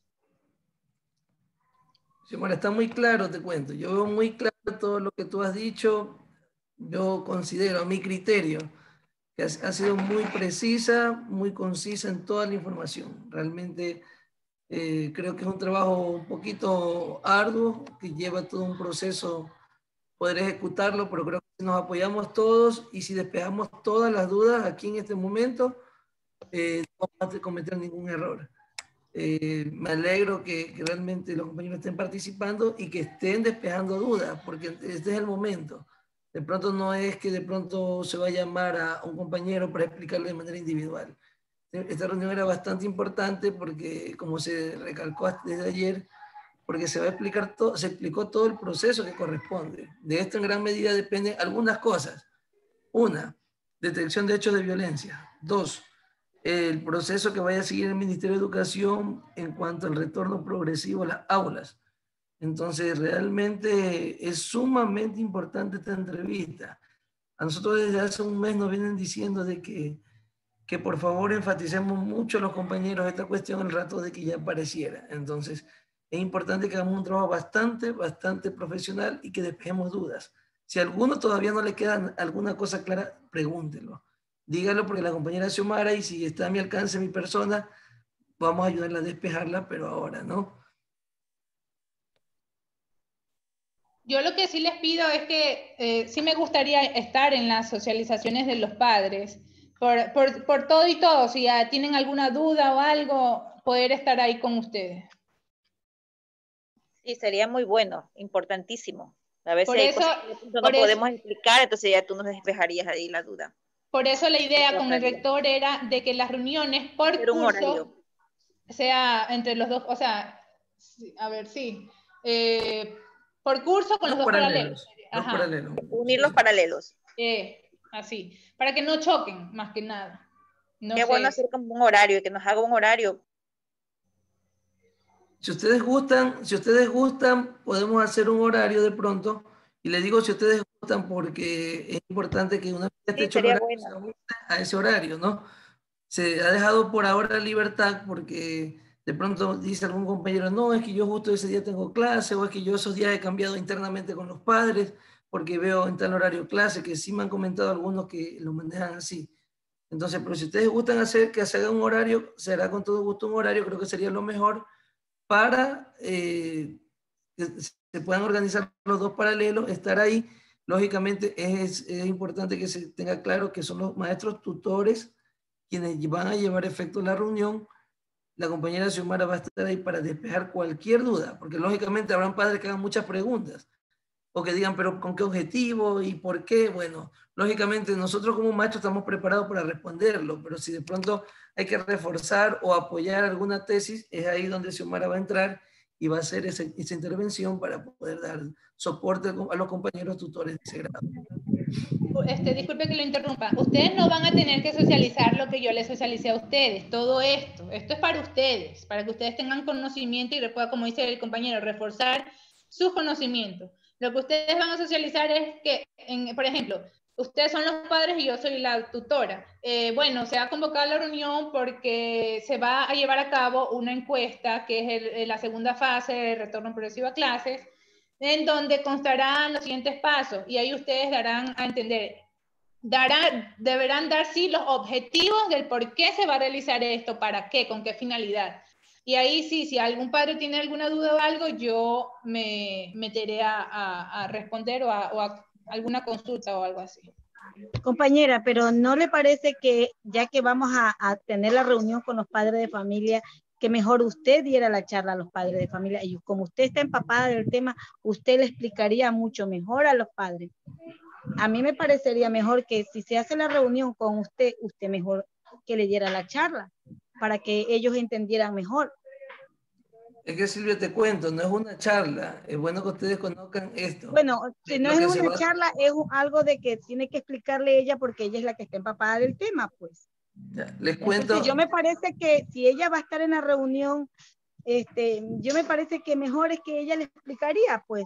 Xiomara, está muy claro, te cuento. Yo veo muy claro todo lo que tú has dicho. Yo considero, a mi criterio, que ha sido muy precisa, muy concisa en toda la información. Realmente creo que es un trabajo un poquito arduo, que lleva todo un proceso poder ejecutarlo, pero creo que si nos apoyamos todos y si despejamos todas las dudas aquí en este momento, no vamos a cometer ningún error. Me alegro que realmente los compañeros estén participando y que estén despejando dudas, porque este es el momento. De pronto no es que de pronto se va a llamar a un compañero para explicarle de manera individual. Esta reunión era bastante importante porque, como se recalcó desde ayer, porque se va a explicar todo, se explicó todo el proceso que corresponde. De esto en gran medida dependen algunas cosas. Una, detección de hechos de violencia. Dos, el proceso que vaya a seguir el Ministerio de Educación en cuanto al retorno progresivo a las aulas. Entonces, realmente es sumamente importante esta entrevista. A nosotros desde hace un mes nos vienen diciendo de que por favor enfaticemos mucho a los compañeros esta cuestión el rato de que ya apareciera. Entonces, es importante que hagamos un trabajo bastante profesional y que despejemos dudas. Si a alguno todavía no le queda alguna cosa clara, pregúntelo. Dígalo porque la compañera Xiomara, y si está a mi alcance mi persona, vamos a ayudarla a despejarla, pero ahora, ¿no? Yo lo que sí les pido es que sí me gustaría estar en las socializaciones de los padres, por todo y todo, si ya tienen alguna duda o algo, poder estar ahí con ustedes. Sí, sería muy bueno, importantísimo. A ver si Por hay eso, cosas que no podemos explicar, entonces ya tú nos despejarías ahí la duda. Por eso la idea con el rector era de que las reuniones por curso sea entre los dos, o sea, a ver, sí, por curso con los dos paralelos. Unir los paralelos. Así, para que no choquen, más que nada. Qué bueno hacer como un horario, que nos haga un horario. Si ustedes gustan, podemos hacer un horario de pronto. Y les digo si ustedes gustan porque es importante que una vez esté hecho el horario se ajuste a ese horario, ¿no? Se ha dejado por ahora libertad porque de pronto dice algún compañero, no, es que yo justo ese día tengo clase o es que yo esos días he cambiado internamente con los padres. porque veo en tal horario clase, que sí me han comentado algunos que lo manejan así. Entonces, pero si ustedes gustan hacer que se haga un horario, se hará con todo gusto un horario, creo que sería lo mejor para que se puedan organizar los dos paralelos, estar ahí. Lógicamente es importante que se tenga claro que son los maestros tutores quienes van a llevar efecto la reunión. La compañera Xiomara va a estar ahí para despejar cualquier duda, porque lógicamente habrán padres que hagan muchas preguntas, o que digan, pero ¿con qué objetivo y por qué? Bueno, lógicamente nosotros como maestros estamos preparados para responderlo, pero si de pronto hay que reforzar o apoyar alguna tesis, es ahí donde Xiomara va a entrar y va a hacer esa intervención para poder dar soporte a los compañeros tutores de ese grado. Disculpe que lo interrumpa. Ustedes no van a tener que socializar lo que yo les socialicé a ustedes, todo esto. Esto es para ustedes, para que ustedes tengan conocimiento y puedan, como dice el compañero, reforzar sus conocimientos. Lo que ustedes van a socializar es que, por ejemplo, ustedes son los padres y yo soy la tutora. Bueno, se ha convocado la reunión porque se va a llevar a cabo una encuesta, que es la segunda fase de retorno progresivo a clases, en donde constarán los siguientes pasos, y ahí ustedes darán a entender, deberán dar sí los objetivos del por qué se va a realizar esto, para qué, con qué finalidad. Y ahí sí, si algún padre tiene alguna duda o algo, yo me meteré a responder o a alguna consulta o algo así. Compañera, pero ¿no le parece que ya que vamos a tener la reunión con los padres de familia, que mejor usted diera la charla a los padres de familia? Y como usted está empapada del tema, usted le explicaría mucho mejor a los padres. A mí me parecería mejor que si se hace la reunión con usted, usted mejor que le diera la charla, para que ellos entendieran mejor. Es que, Silvia, te cuento, no es una charla. Es bueno que ustedes conozcan esto. Bueno, si no es una charla, es algo de que tiene que explicarle ella, porque ella es la que está empapada del tema, pues. Ya, les cuento. Entonces, yo me parece que si ella va a estar en la reunión, yo me parece que mejor es que ella le explicaría, pues.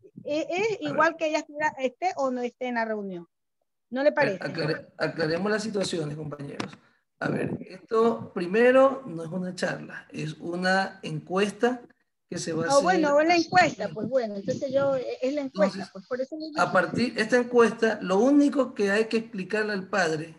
Es igual que ella esté o no esté en la reunión. ¿No le parece? Aclaremos las situaciones, compañeros. A ver, esto primero no es una charla, es una encuesta que se va a hacer. Bueno, es la encuesta, pues bueno, entonces es la encuesta. Entonces, pues por eso a partir de esta encuesta, lo único que hay que explicarle al padre,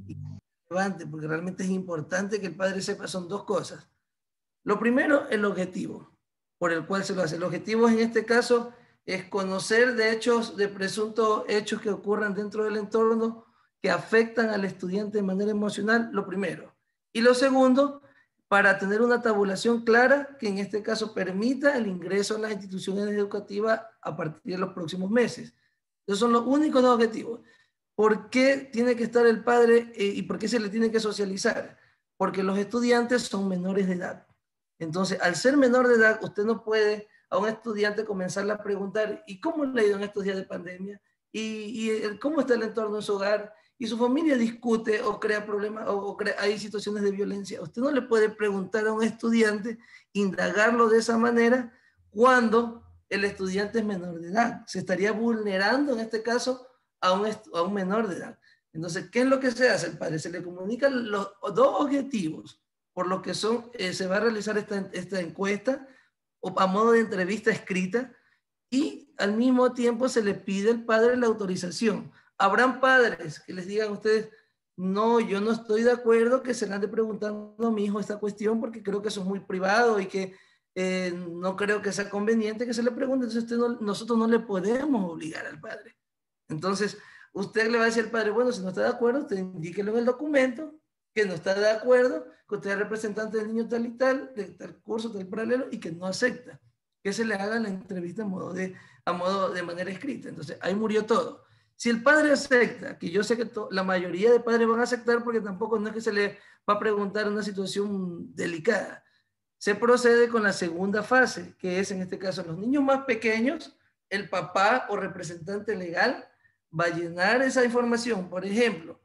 porque realmente es importante que el padre sepa, son dos cosas. Lo primero, el objetivo por el cual se lo hace. El objetivo en este caso es conocer de presuntos hechos que ocurran dentro del entorno que afectan al estudiante de manera emocional, lo primero. Y lo segundo, para tener una tabulación clara que en este caso permita el ingreso en las instituciones educativas a partir de los próximos meses. Esos son los únicos dos objetivos. ¿Por qué tiene que estar el padre y por qué se le tiene que socializar? Porque los estudiantes son menores de edad. Entonces, al ser menor de edad, usted no puede a un estudiante comenzarle a preguntar, ¿y cómo le ha ido en estos días de pandemia? ¿Y cómo está el entorno en su hogar? Y su familia discute o crea problemas o hay situaciones de violencia. Usted no le puede preguntar a un estudiante, indagarlo de esa manera, cuando el estudiante es menor de edad. Se estaría vulnerando, en este caso, a un menor de edad. Entonces, ¿qué es lo que se hace? El padre se le comunican los dos objetivos por los que se va a realizar esta encuesta o a modo de entrevista escrita, y al mismo tiempo se le pide al padre la autorización. Habrán padres que les digan a ustedes, no, yo no estoy de acuerdo que se le ande preguntando a mi hijo esta cuestión porque creo que eso es muy privado y que no creo que sea conveniente que se le pregunte. Entonces nosotros no le podemos obligar al padre. Entonces usted le va a decir al padre, bueno, si no está de acuerdo, usted indíquelo en el documento que no está de acuerdo, que usted es representante del niño tal y tal, de tal curso, tal paralelo, y que no acepta que se le haga la entrevista a modo de manera escrita. Entonces ahí murió todo. Si el padre acepta, que yo sé que la mayoría de padres van a aceptar, porque tampoco no es que se le va a preguntar una situación delicada, se procede con la segunda fase, que es en este caso los niños más pequeños, el papá o representante legal va a llenar esa información. Por ejemplo,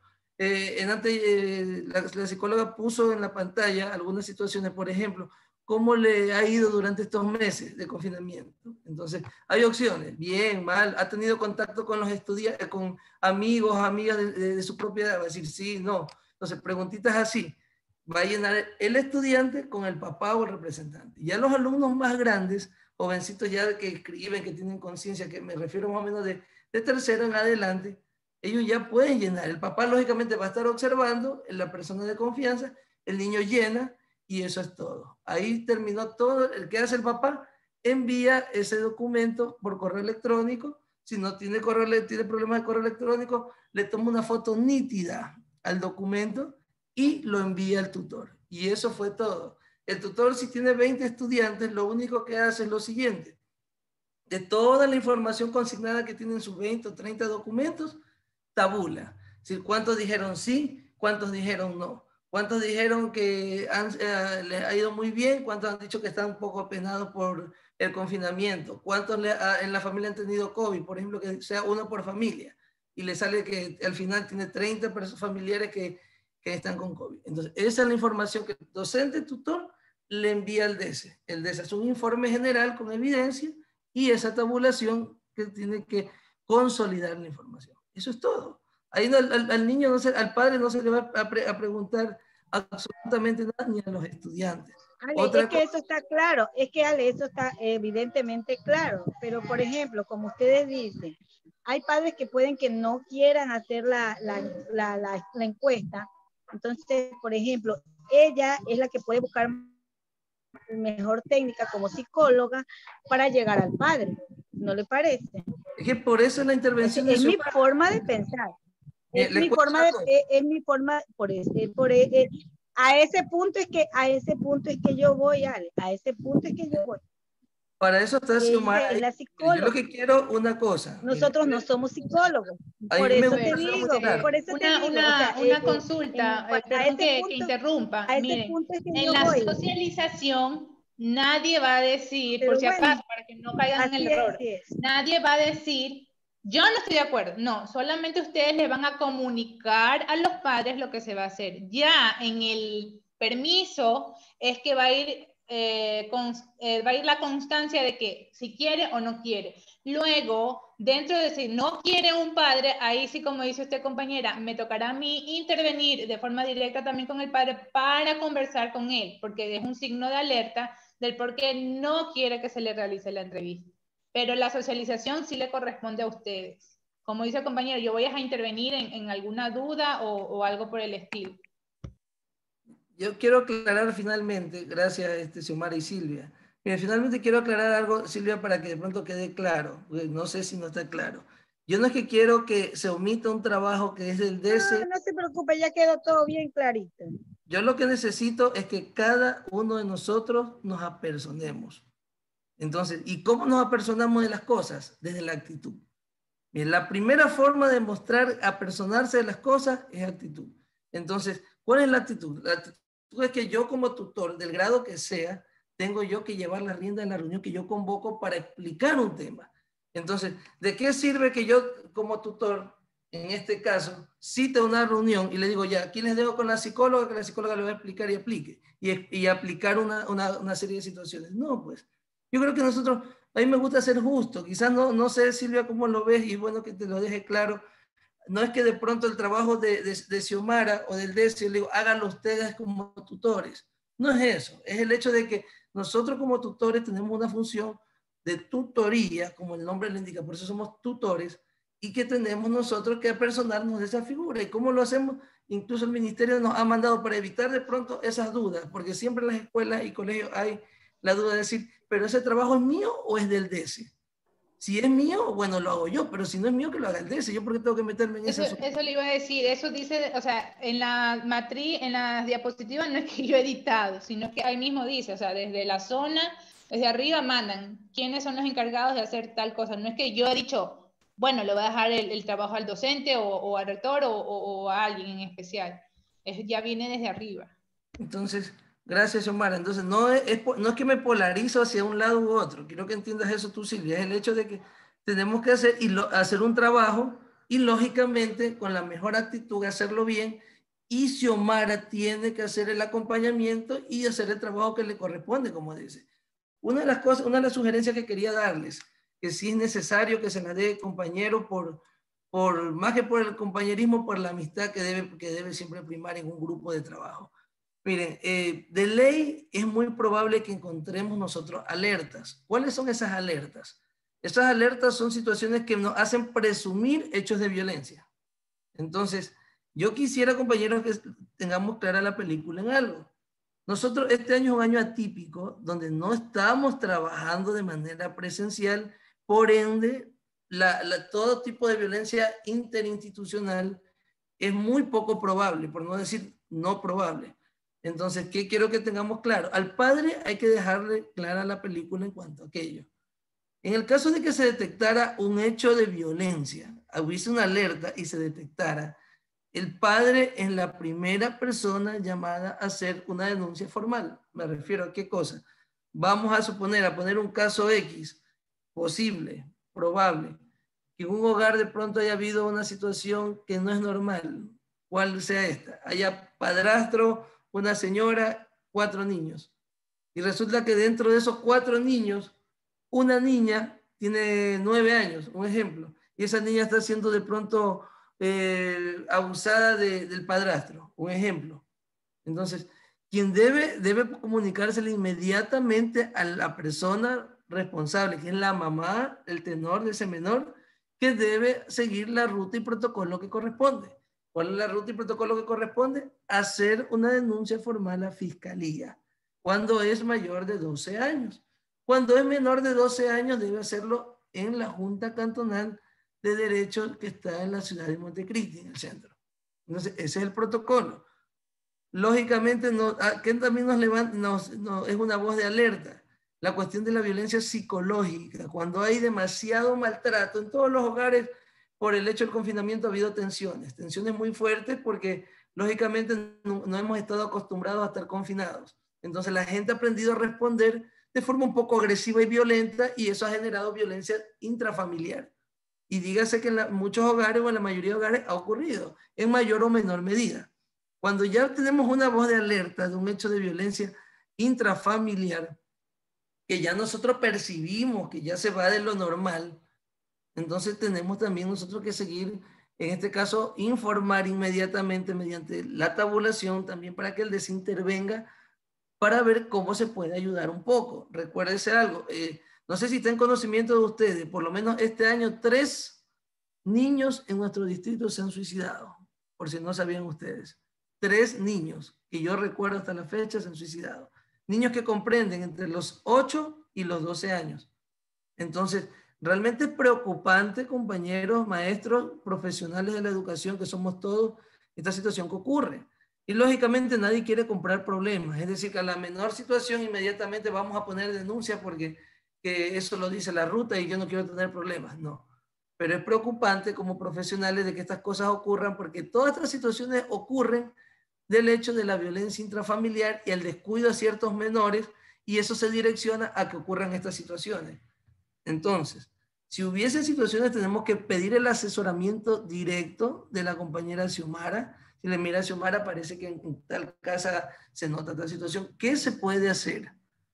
la psicóloga puso en la pantalla algunas situaciones, por ejemplo, cómo le ha ido durante estos meses de confinamiento. Entonces, hay opciones, bien, mal, ha tenido contacto con los estudiantes, con amigos, amigas de su propia edad, va a decir sí, no. Entonces, preguntitas así, va a llenar el estudiante con el papá o el representante. Ya los alumnos más grandes, jovencitos ya que escriben, que tienen conciencia, que me refiero más o menos de de tercero en adelante, ellos ya pueden llenar. El papá lógicamente va a estar observando, la persona de confianza, el niño llena y eso es todo. Ahí terminó todo. El que hace el papá envía ese documento por correo electrónico. Si no tiene problemas de correo electrónico, le toma una foto nítida al documento y lo envía al tutor. Y eso fue todo. El tutor, si tiene 20 estudiantes, lo único que hace es lo siguiente. De toda la información consignada que tienen sus 20 o 30 documentos, tabula. Es decir, cuántos dijeron sí, cuántos dijeron no. Cuántos dijeron que les ha ido muy bien, cuántos han dicho que están un poco apenados por el confinamiento, cuántos en la familia han tenido COVID, por ejemplo, que sea uno por familia, y le sale que al final tiene 30 familiares que están con COVID. Entonces, esa es la información que el docente tutor le envía al DESE. El DESE es un informe general con evidencia y esa tabulación que tiene que consolidar la información. Eso es todo. Ahí no, al niño, al padre no se le va a preguntar absolutamente nada, ni a los estudiantes. Ale, es que eso está claro, es que Ale, eso está evidentemente claro, pero por ejemplo, como ustedes dicen, hay padres que pueden que no quieran hacer la encuesta, entonces, por ejemplo, ella es la que puede buscar mejor técnica como psicóloga para llegar al padre, ¿no le parece? Es que por eso la intervención es mi forma de pensar. Es mi forma a ese punto es que yo voy, Ale, a ese punto es que yo voy. Para eso está Xiomara. Es la psicóloga. Yo lo que quiero una cosa. Nosotros no somos psicólogos. Por eso te digo, por eso te digo. Una consulta, perdón que interrumpa. A ese Miren, punto es que en yo la voy. Socialización nadie va a decir, Pero por si bueno, acaso, para que no caigan en el error, nadie va a decir, yo no estoy de acuerdo. No, solamente ustedes le van a comunicar a los padres lo que se va a hacer. Ya en el permiso es que va a ir la constancia de que si quiere o no quiere. Luego, dentro de si no quiere un padre, ahí sí, como dice usted, compañera, me tocará a mí intervenir de forma directa también con el padre para conversar con él, porque es un signo de alerta del por qué no quiere que se le realice la entrevista. Pero la socialización sí le corresponde a ustedes. Como dice el compañero, yo voy a intervenir en alguna duda o algo por el estilo. Yo quiero aclarar finalmente, gracias Xiomara y Silvia. Mira, finalmente quiero aclarar algo, Silvia, para que de pronto quede claro. No sé si no está claro. Yo no es que quiero que se omita un trabajo que es del DESE. No se preocupe, ya quedó todo bien clarito. Yo lo que necesito es que cada uno de nosotros nos apersonemos. Entonces, ¿y cómo nos apersonamos de las cosas? Desde la actitud. Bien, la primera forma de mostrar apersonarse de las cosas es actitud. Entonces, ¿cuál es la actitud? La actitud es que yo como tutor, del grado que sea, tengo yo que llevar la rienda en la reunión que yo convoco para explicar un tema. Entonces, ¿de qué sirve que yo como tutor, en este caso, cite una reunión y le digo, ya, aquí les dejo con la psicóloga, que la psicóloga le va a explicar y aplique, y aplicar una serie de situaciones? No, pues, yo creo que nosotros, a mí me gusta ser justo, quizás no sé, Silvia, cómo lo ves, y es bueno que te lo deje claro. No es que de pronto el trabajo de Xiomara o del DESE, le digo, háganlo ustedes como tutores. No es eso, es el hecho de que nosotros como tutores tenemos una función de tutoría, como el nombre le indica, por eso somos tutores, y que tenemos nosotros que apersonarnos de esa figura. ¿Y cómo lo hacemos? Incluso el ministerio nos ha mandado para evitar de pronto esas dudas, porque siempre en las escuelas y colegios hay la duda de decir, ¿pero ese trabajo es mío o es del DESE? Si es mío, bueno, lo hago yo, pero si no es mío, que lo haga el DESE. ¿Yo por qué tengo que meterme en eso? Eso le iba a decir, eso dice, o sea, en la matriz, en las diapositivas no es que yo he editado, sino que ahí mismo dice, o sea, desde la zona, desde arriba mandan quiénes son los encargados de hacer tal cosa. No es que yo he dicho, bueno, le voy a dejar el trabajo al docente o al rector o a alguien en especial. Ya viene desde arriba. Entonces, gracias, Xiomara. Entonces, no es que me polarizo hacia un lado u otro. Quiero que entiendas eso tú, Silvia. Es el hecho de que tenemos que hacer un trabajo y, lógicamente, con la mejor actitud, hacerlo bien. Y Xiomara tiene que hacer el acompañamiento y hacer el trabajo que le corresponde, como dice. Una de las sugerencias que quería darles, que sí es necesario que se las dé, compañero, más que por el compañerismo, por la amistad que debe siempre primar en un grupo de trabajo. Miren, de ley es muy probable que encontremos nosotros alertas. ¿Cuáles son esas alertas? Esas alertas son situaciones que nos hacen presumir hechos de violencia. Entonces, yo quisiera, compañeros, que tengamos clara la película en algo. Nosotros, este año es un año atípico, donde no estamos trabajando de manera presencial, por ende, todo tipo de violencia interinstitucional es muy poco probable, por no decir no probable. Entonces, ¿qué quiero que tengamos claro? Al padre hay que dejarle clara la película en cuanto a aquello. En el caso de que se detectara un hecho de violencia, hubiese una alerta y se detectara, el padre es la primera persona llamada a hacer una denuncia formal. Me refiero a qué cosa. Vamos a suponer, a poner un caso X, posible, probable, que en un hogar de pronto haya habido una situación que no es normal. ¿Cuál sea esta? Haya padrastro, una señora, 4 niños. Y resulta que dentro de esos 4 niños, una niña tiene 9 años, un ejemplo, y esa niña está siendo de pronto abusada del padrastro, un ejemplo. Entonces, quien debe comunicársele inmediatamente a la persona responsable, que es la mamá, el tenor de ese menor, que debe seguir la ruta y protocolo que corresponde. ¿Cuál es la ruta y protocolo que corresponde? Hacer una denuncia formal a fiscalía cuando es mayor de 12 años. Cuando es menor de 12 años debe hacerlo en la Junta Cantonal de Derecho que está en la ciudad de Montecristi, en el centro. Entonces, ese es el protocolo. Lógicamente, que también es una voz de alerta. La cuestión de la violencia psicológica. Cuando hay demasiado maltrato en todos los hogares, por el hecho del confinamiento ha habido tensiones muy fuertes porque lógicamente no hemos estado acostumbrados a estar confinados. Entonces la gente ha aprendido a responder de forma un poco agresiva y violenta y eso ha generado violencia intrafamiliar. Y dígase que en muchos hogares o en la mayoría de hogares ha ocurrido en mayor o menor medida. Cuando ya tenemos una voz de alerta de un hecho de violencia intrafamiliar, que ya nosotros percibimos que ya se va de lo normal, entonces tenemos también nosotros que seguir, en este caso, informar inmediatamente mediante la tabulación también para que el desintervenga para ver cómo se puede ayudar un poco. Recuérdese algo, no sé si está en conocimiento de ustedes, por lo menos este año 3 niños en nuestro distrito se han suicidado, por si no sabían ustedes. 3 niños que yo recuerdo hasta la fecha se han suicidado. Niños que comprenden entre los 8 y los 12 años. Entonces, realmente es preocupante, compañeros, maestros, profesionales de la educación, que somos todos, esta situación que ocurre. Y lógicamente nadie quiere comprar problemas. Es decir, que a la menor situación inmediatamente vamos a poner denuncia porque que eso lo dice la ruta y yo no quiero tener problemas. No. Pero es preocupante como profesionales de que estas cosas ocurran porque todas estas situaciones ocurren del hecho de la violencia intrafamiliar y el descuido a ciertos menores y eso se direcciona a que ocurran estas situaciones. Entonces, si hubiese situaciones, tenemos que pedir el asesoramiento directo de la compañera Xiomara. Si le mira a Xiomara, parece que en tal casa se nota tal situación. ¿Qué se puede hacer?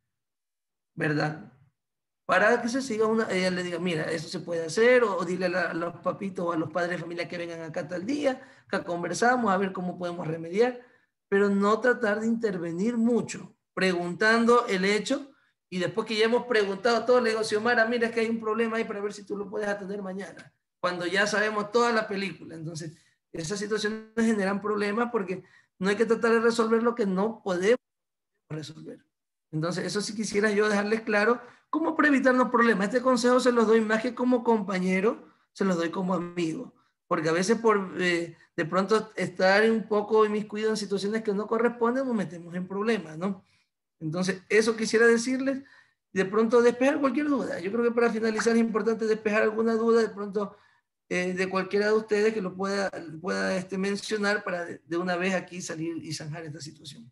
¿Verdad? Para que se siga ella le diga, mira, eso se puede hacer, o dile a los papitos o a los padres de familia que vengan acá tal día, que conversamos a ver cómo podemos remediar, pero no tratar de intervenir mucho, preguntando el hecho. Y después que ya hemos preguntado todo, le digo, Xiomara, mira, es que hay un problema ahí para ver si tú lo puedes atender mañana, cuando ya sabemos toda la película. Entonces, esas situaciones generan problemas porque no hay que tratar de resolver lo que no podemos resolver. Entonces, eso sí quisiera yo dejarles claro, cómo para evitarnos problemas. Este consejo se los doy más que como compañero, se los doy como amigo. Porque a veces por de pronto estar un poco inmiscuido en situaciones que no corresponden, nos metemos en problemas, ¿no? Entonces, eso quisiera decirles, de pronto despejar cualquier duda. Yo creo que para finalizar es importante despejar alguna duda, de pronto de cualquiera de ustedes que lo pueda mencionar para de una vez aquí salir y zanjar esta situación.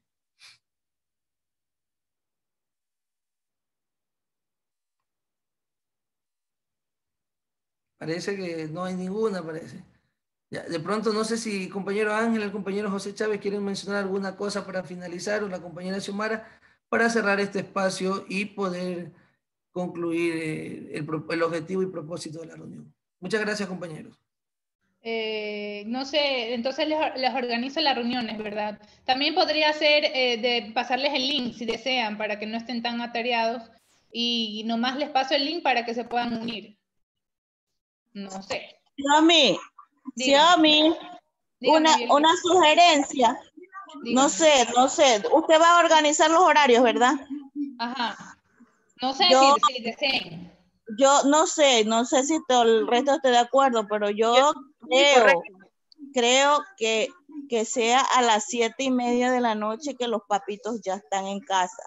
Parece que no hay ninguna, parece. Ya, de pronto no sé si el compañero Ángel, el compañero José Chávez quieren mencionar alguna cosa para finalizar, o la compañera Xiomara, para cerrar este espacio y poder concluir el objetivo y propósito de la reunión. Muchas gracias, compañeros. No sé, entonces les organizo las reuniones, ¿verdad? También podría ser de pasarles el link si desean, para que no estén tan atareados y nomás les paso el link para que se puedan unir. No sé. Xiaomi, Dígame, una sugerencia. dígame. No sé. Usted va a organizar los horarios, ¿verdad? Ajá. No sé Yo- si deseen. Yo no sé si todo el resto esté de acuerdo, pero yo creo que sea a las 7:30 de la noche que los papitos ya están en casa.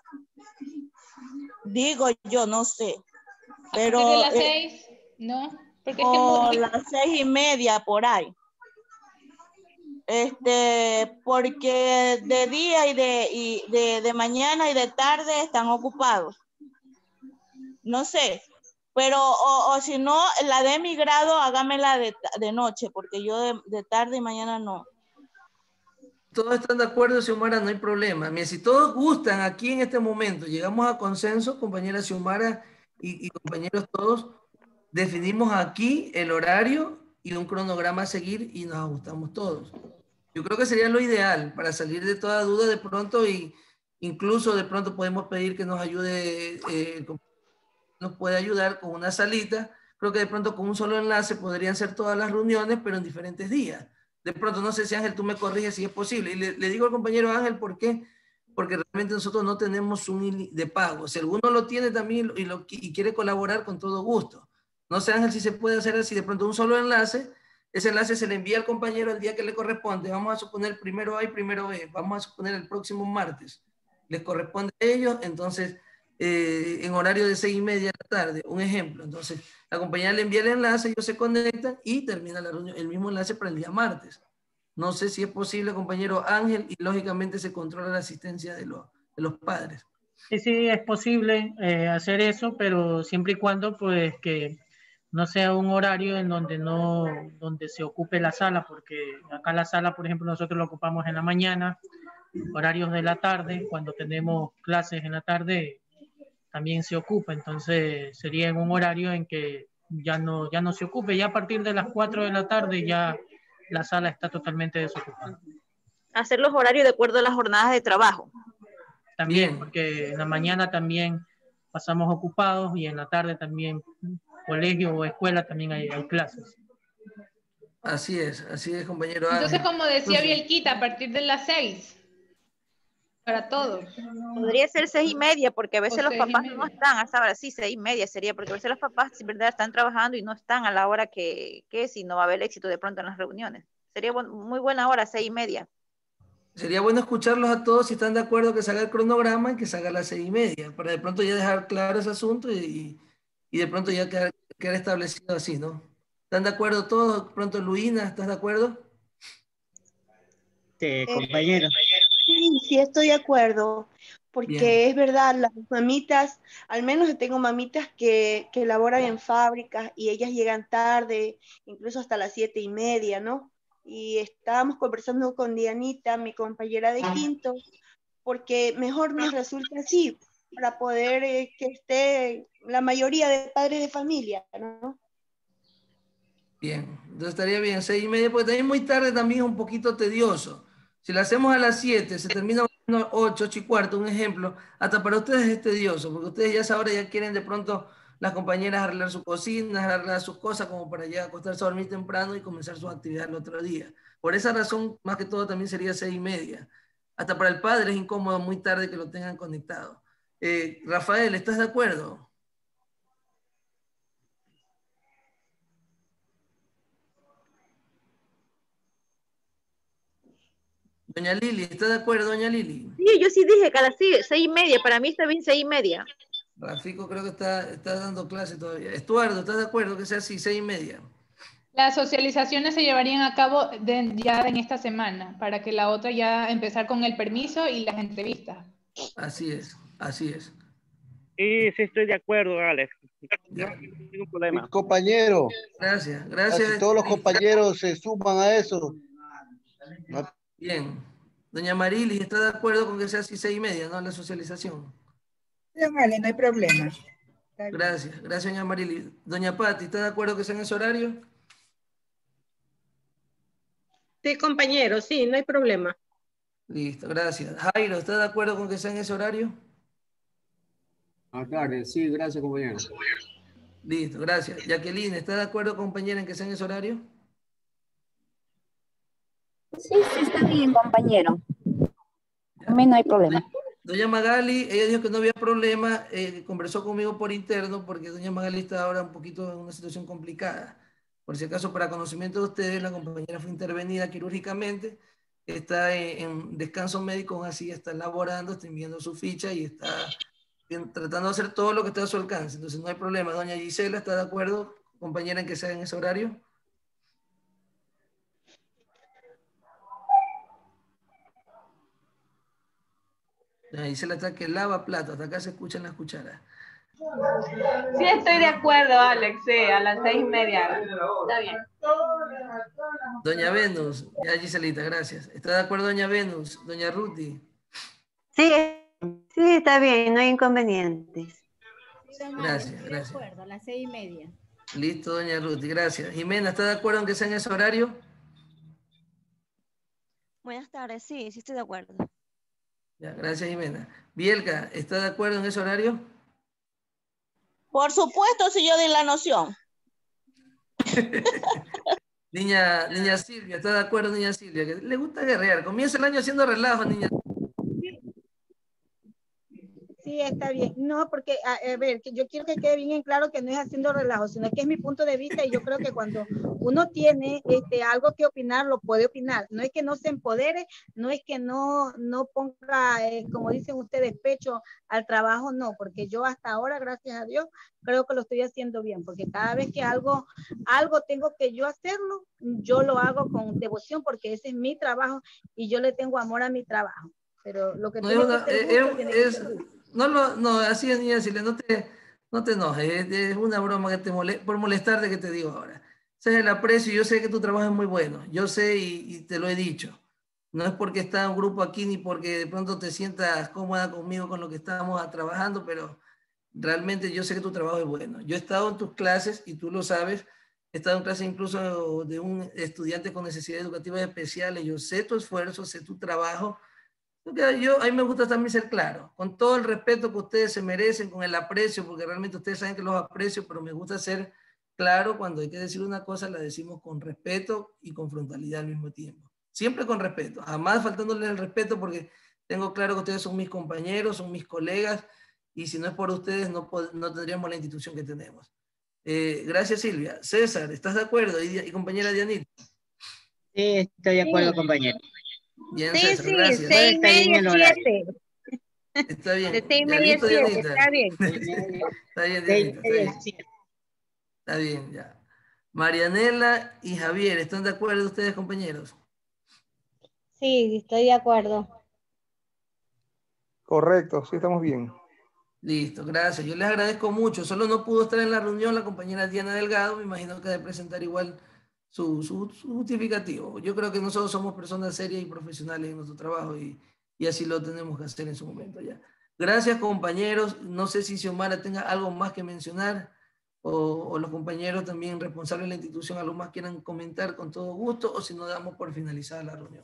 Digo yo, no sé. Pero ¿A partir de las 6? No, porque es que o las 6:30 por ahí. Porque de día y de mañana y de tarde están ocupados. No sé. Pero, o si no, la de mi grado, hágamela de noche, porque yo de tarde y mañana no. Todos están de acuerdo, Xiomara, no hay problema. Mira, si todos gustan aquí en este momento, llegamos a consenso, compañera Xiomara y compañeros todos, definimos aquí el horario y un cronograma a seguir y nos ajustamos todos. Yo creo que sería lo ideal para salir de toda duda de pronto y incluso de pronto podemos pedir que nos ayude, nos puede ayudar con una salita. Creo que de pronto con un solo enlace podrían ser todas las reuniones, pero en diferentes días. De pronto, no sé si Ángel, tú me corriges si es posible. Y le digo al compañero Ángel, ¿por qué? Porque realmente nosotros no tenemos un de pago. Si alguno lo tiene también y quiere colaborar, con todo gusto. No sé, Ángel, si se puede hacer así, de pronto un solo enlace. Ese enlace se le envía al compañero el día que le corresponde. Vamos a suponer primero A y primero B. Vamos a suponer el próximo martes. Les corresponde a ellos, entonces en horario de 6:30 de la tarde, un ejemplo. Entonces, la compañía le envía el enlace, ellos se conectan y termina la reunión, el mismo enlace para el día martes. No sé si es posible, compañero Ángel, y lógicamente se controla la asistencia de los padres. Sí, es posible hacer eso, pero siempre y cuando pues que no sea un horario en donde se ocupe la sala, porque acá la sala, por ejemplo, nosotros lo ocupamos en la mañana, horarios de la tarde, cuando tenemos clases en la tarde también se ocupa, entonces sería en un horario en que ya no se ocupe, ya a partir de las 4 de la tarde ya la sala está totalmente desocupada. Hacer los horarios de acuerdo a las jornadas de trabajo. También, Bien. porque en la mañana también pasamos ocupados y en la tarde también colegio o escuela también hay clases. Así es, compañero Entonces, Ángel. como decía Bielquita, a partir de las 6, para todos. Podría ser 6:30, porque a veces los papás 6:30. no están a esa hora. Sí, 6:30 sería, porque a veces los papás, ¿verdad?, están trabajando y no están a la hora que si no va a haber éxito de pronto en las reuniones. Sería muy buena hora, 6:30. Sería bueno escucharlos a todos si están de acuerdo que salga el cronograma y que salga a las 6:30, para de pronto ya dejar claro ese asunto y de pronto ya quedar establecido así, ¿no? ¿Están de acuerdo todos? Pronto, Luina, ¿estás de acuerdo? Compañero. Sí, estoy de acuerdo, porque Bien. es verdad, las mamitas, al menos yo tengo mamitas que laboran en fábricas y ellas llegan tarde, incluso hasta las 7:30, ¿no? Y estábamos conversando con Dianita, mi compañera de quinto, porque mejor nos resulta así, para poder que esté la mayoría de padres de familia, ¿no? Bien, entonces estaría bien, 6:30, porque también muy tarde también es un poquito tedioso. Si lo hacemos a las 7, se termina a 8, 8:15, un ejemplo, hasta para ustedes es tedioso, porque ustedes ya a esa hora ya quieren de pronto las compañeras arreglar su cocina, arreglar sus cosas como para ya acostarse a dormir temprano y comenzar su actividad el otro día. Por esa razón, más que todo, también sería 6:30. Hasta para el padre es incómodo muy tarde que lo tengan conectado. Rafael, ¿estás de acuerdo? Doña Lili, ¿está de acuerdo, doña Lili? Sí, yo sí dije que a las 6:30, para mí está bien 6:30. Rafico creo que está dando clase todavía. Estuardo, ¿estás de acuerdo que sea así, 6:30? Las socializaciones se llevarían a cabo ya en esta semana, para que la otra ya empezar con el permiso y las entrevistas. Así es, así es. Sí, estoy de acuerdo, Alex. Ya. No hay ningún problema. Mi compañero, Gracias, gracias. si todos los compañeros se suman a eso. Bien. Doña Marilis, ¿está de acuerdo con que sea así 6:30, no? La socialización. Vale, no hay problema. Gracias, gracias, doña Marilis. Doña Pati, ¿está de acuerdo que sea en ese horario? Sí, compañero, sí, no hay problema. Listo, gracias. Jairo, ¿está de acuerdo con que sea en ese horario? Buenas tardes. Sí, gracias, compañero. Listo, gracias. Jacqueline, ¿está de acuerdo, compañera, en que sea en ese horario? Sí, sí, está bien, compañero. A mí no hay problema. Doña Magali, ella dijo que no había problema, conversó conmigo por interno porque doña Magali está ahora un poquito en una situación complicada. Por si acaso, para conocimiento de ustedes, la compañera fue intervenida quirúrgicamente, está en descanso médico, aún así está laborando, está enviando su ficha y está tratando de hacer todo lo que está a su alcance. Entonces no hay problema. Doña Gisela, ¿está de acuerdo, compañera, en que sea en ese horario? Doña Gisela está que lava platos, hasta acá se escuchan las cucharas. Sí, estoy de acuerdo, Alex, sí, a las 6:30. Está bien. Doña Venus, ya Giselita, gracias. ¿Está de acuerdo doña Venus? Doña Ruti. Sí, sí, está bien, no hay inconvenientes. Gracias, gracias. De acuerdo, a las 6:30. Listo, doña Ruti, gracias. Jimena, ¿está de acuerdo en que sea en ese horario? Buenas tardes, sí, sí estoy de acuerdo. Ya, gracias, Jimena. Bielka, ¿está de acuerdo en ese horario? Por supuesto, si yo di la noción. Niña Silvia, ¿está de acuerdo, niña Silvia? Que le gusta guerrear. Comienza el año haciendo relajo, niña. Sí, está bien. No, porque, a ver, que yo quiero que quede bien en claro que no es haciendo relajo, sino que es mi punto de vista y yo creo que cuando uno tiene algo que opinar, lo puede opinar. No es que no se empodere, no es que no ponga, como dicen ustedes, pecho al trabajo, no, porque yo hasta ahora, gracias a Dios, creo que lo estoy haciendo bien, porque cada vez que algo tengo que yo hacerlo, yo lo hago con devoción porque ese es mi trabajo y yo le tengo amor a mi trabajo. Pero lo que No, tiene que ser justo, tiene que ser justo. No, así es, niña Silvia, no te enojes, es una broma que por molestarte que te digo ahora. Ese es el aprecio, yo sé que tu trabajo es muy bueno, yo sé y te lo he dicho. No es porque está un grupo aquí ni porque de pronto te sientas cómoda conmigo con lo que estamos trabajando, pero realmente yo sé que tu trabajo es bueno. Yo he estado en tus clases y tú lo sabes, he estado en clases incluso de un estudiante con necesidades educativas especiales, yo sé tu esfuerzo, sé tu trabajo. A mí me gusta también ser claro, con todo el respeto que ustedes se merecen, con el aprecio, porque realmente ustedes saben que los aprecio, pero me gusta ser claro cuando hay que decir una cosa, la decimos con respeto y con frontalidad al mismo tiempo. Siempre con respeto, jamás faltándoles el respeto, porque tengo claro que ustedes son mis compañeros, son mis colegas, y si no es por ustedes no tendríamos la institución que tenemos. Gracias, Silvia. César, ¿estás de acuerdo? Y compañera Dianita. Sí, estoy de acuerdo, compañero. Bien, Sí, César, sí, gracias. 6:30, 7. Está bien. De 6:30 Ya, a listo, 7, Dianita. está bien. Está bien, Dianita, está bien. Está bien, ya. Marianela y Javier, ¿están de acuerdo ustedes, compañeros? Sí, estoy de acuerdo. Correcto, sí estamos bien. Listo, gracias. Yo les agradezco mucho. Solo no pudo estar en la reunión la compañera Diana Delgado. Me imagino que debe presentar igual su justificativo. Yo creo que nosotros somos personas serias y profesionales en nuestro trabajo y así lo tenemos que hacer en su momento ya. Gracias, compañeros. No sé si Xiomara tenga algo más que mencionar o los compañeros también responsables de la institución algo más quieran comentar con todo gusto o si no damos por finalizada la reunión.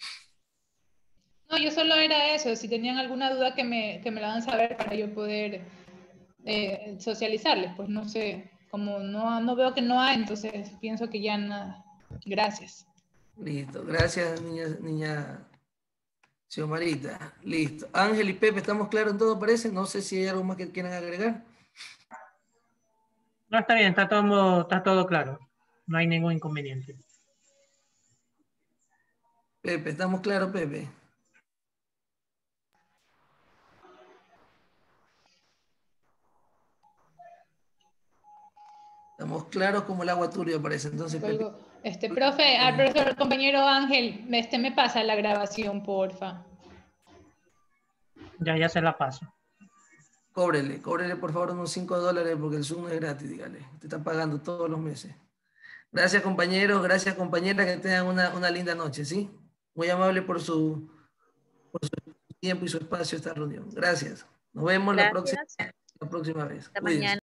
No, yo solo era eso. Si tenían alguna duda que me la hagan saber para yo poder socializarles. Pues no sé, como no veo que no hay, entonces pienso que ya nada. Gracias. Listo, gracias niña Xiomarita. Listo. Ángel y Pepe, ¿estamos claros en todo parece? No sé si hay algo más que quieran agregar. No, está bien, está todo claro. No hay ningún inconveniente. Pepe, ¿estamos claros, Pepe? Estamos claros como el agua turbia parece, entonces Pepe. Profe, al profesor compañero Ángel, me pasa la grabación, porfa. Ya se la paso. Cóbrele por favor unos $5 porque el Zoom no es gratis, dígale. Te está pagando todos los meses. Gracias, compañeros, gracias, compañeras, que tengan una linda noche, ¿sí? Muy amable por su tiempo y su espacio esta reunión. Gracias. Nos vemos la próxima vez. Hasta mañana.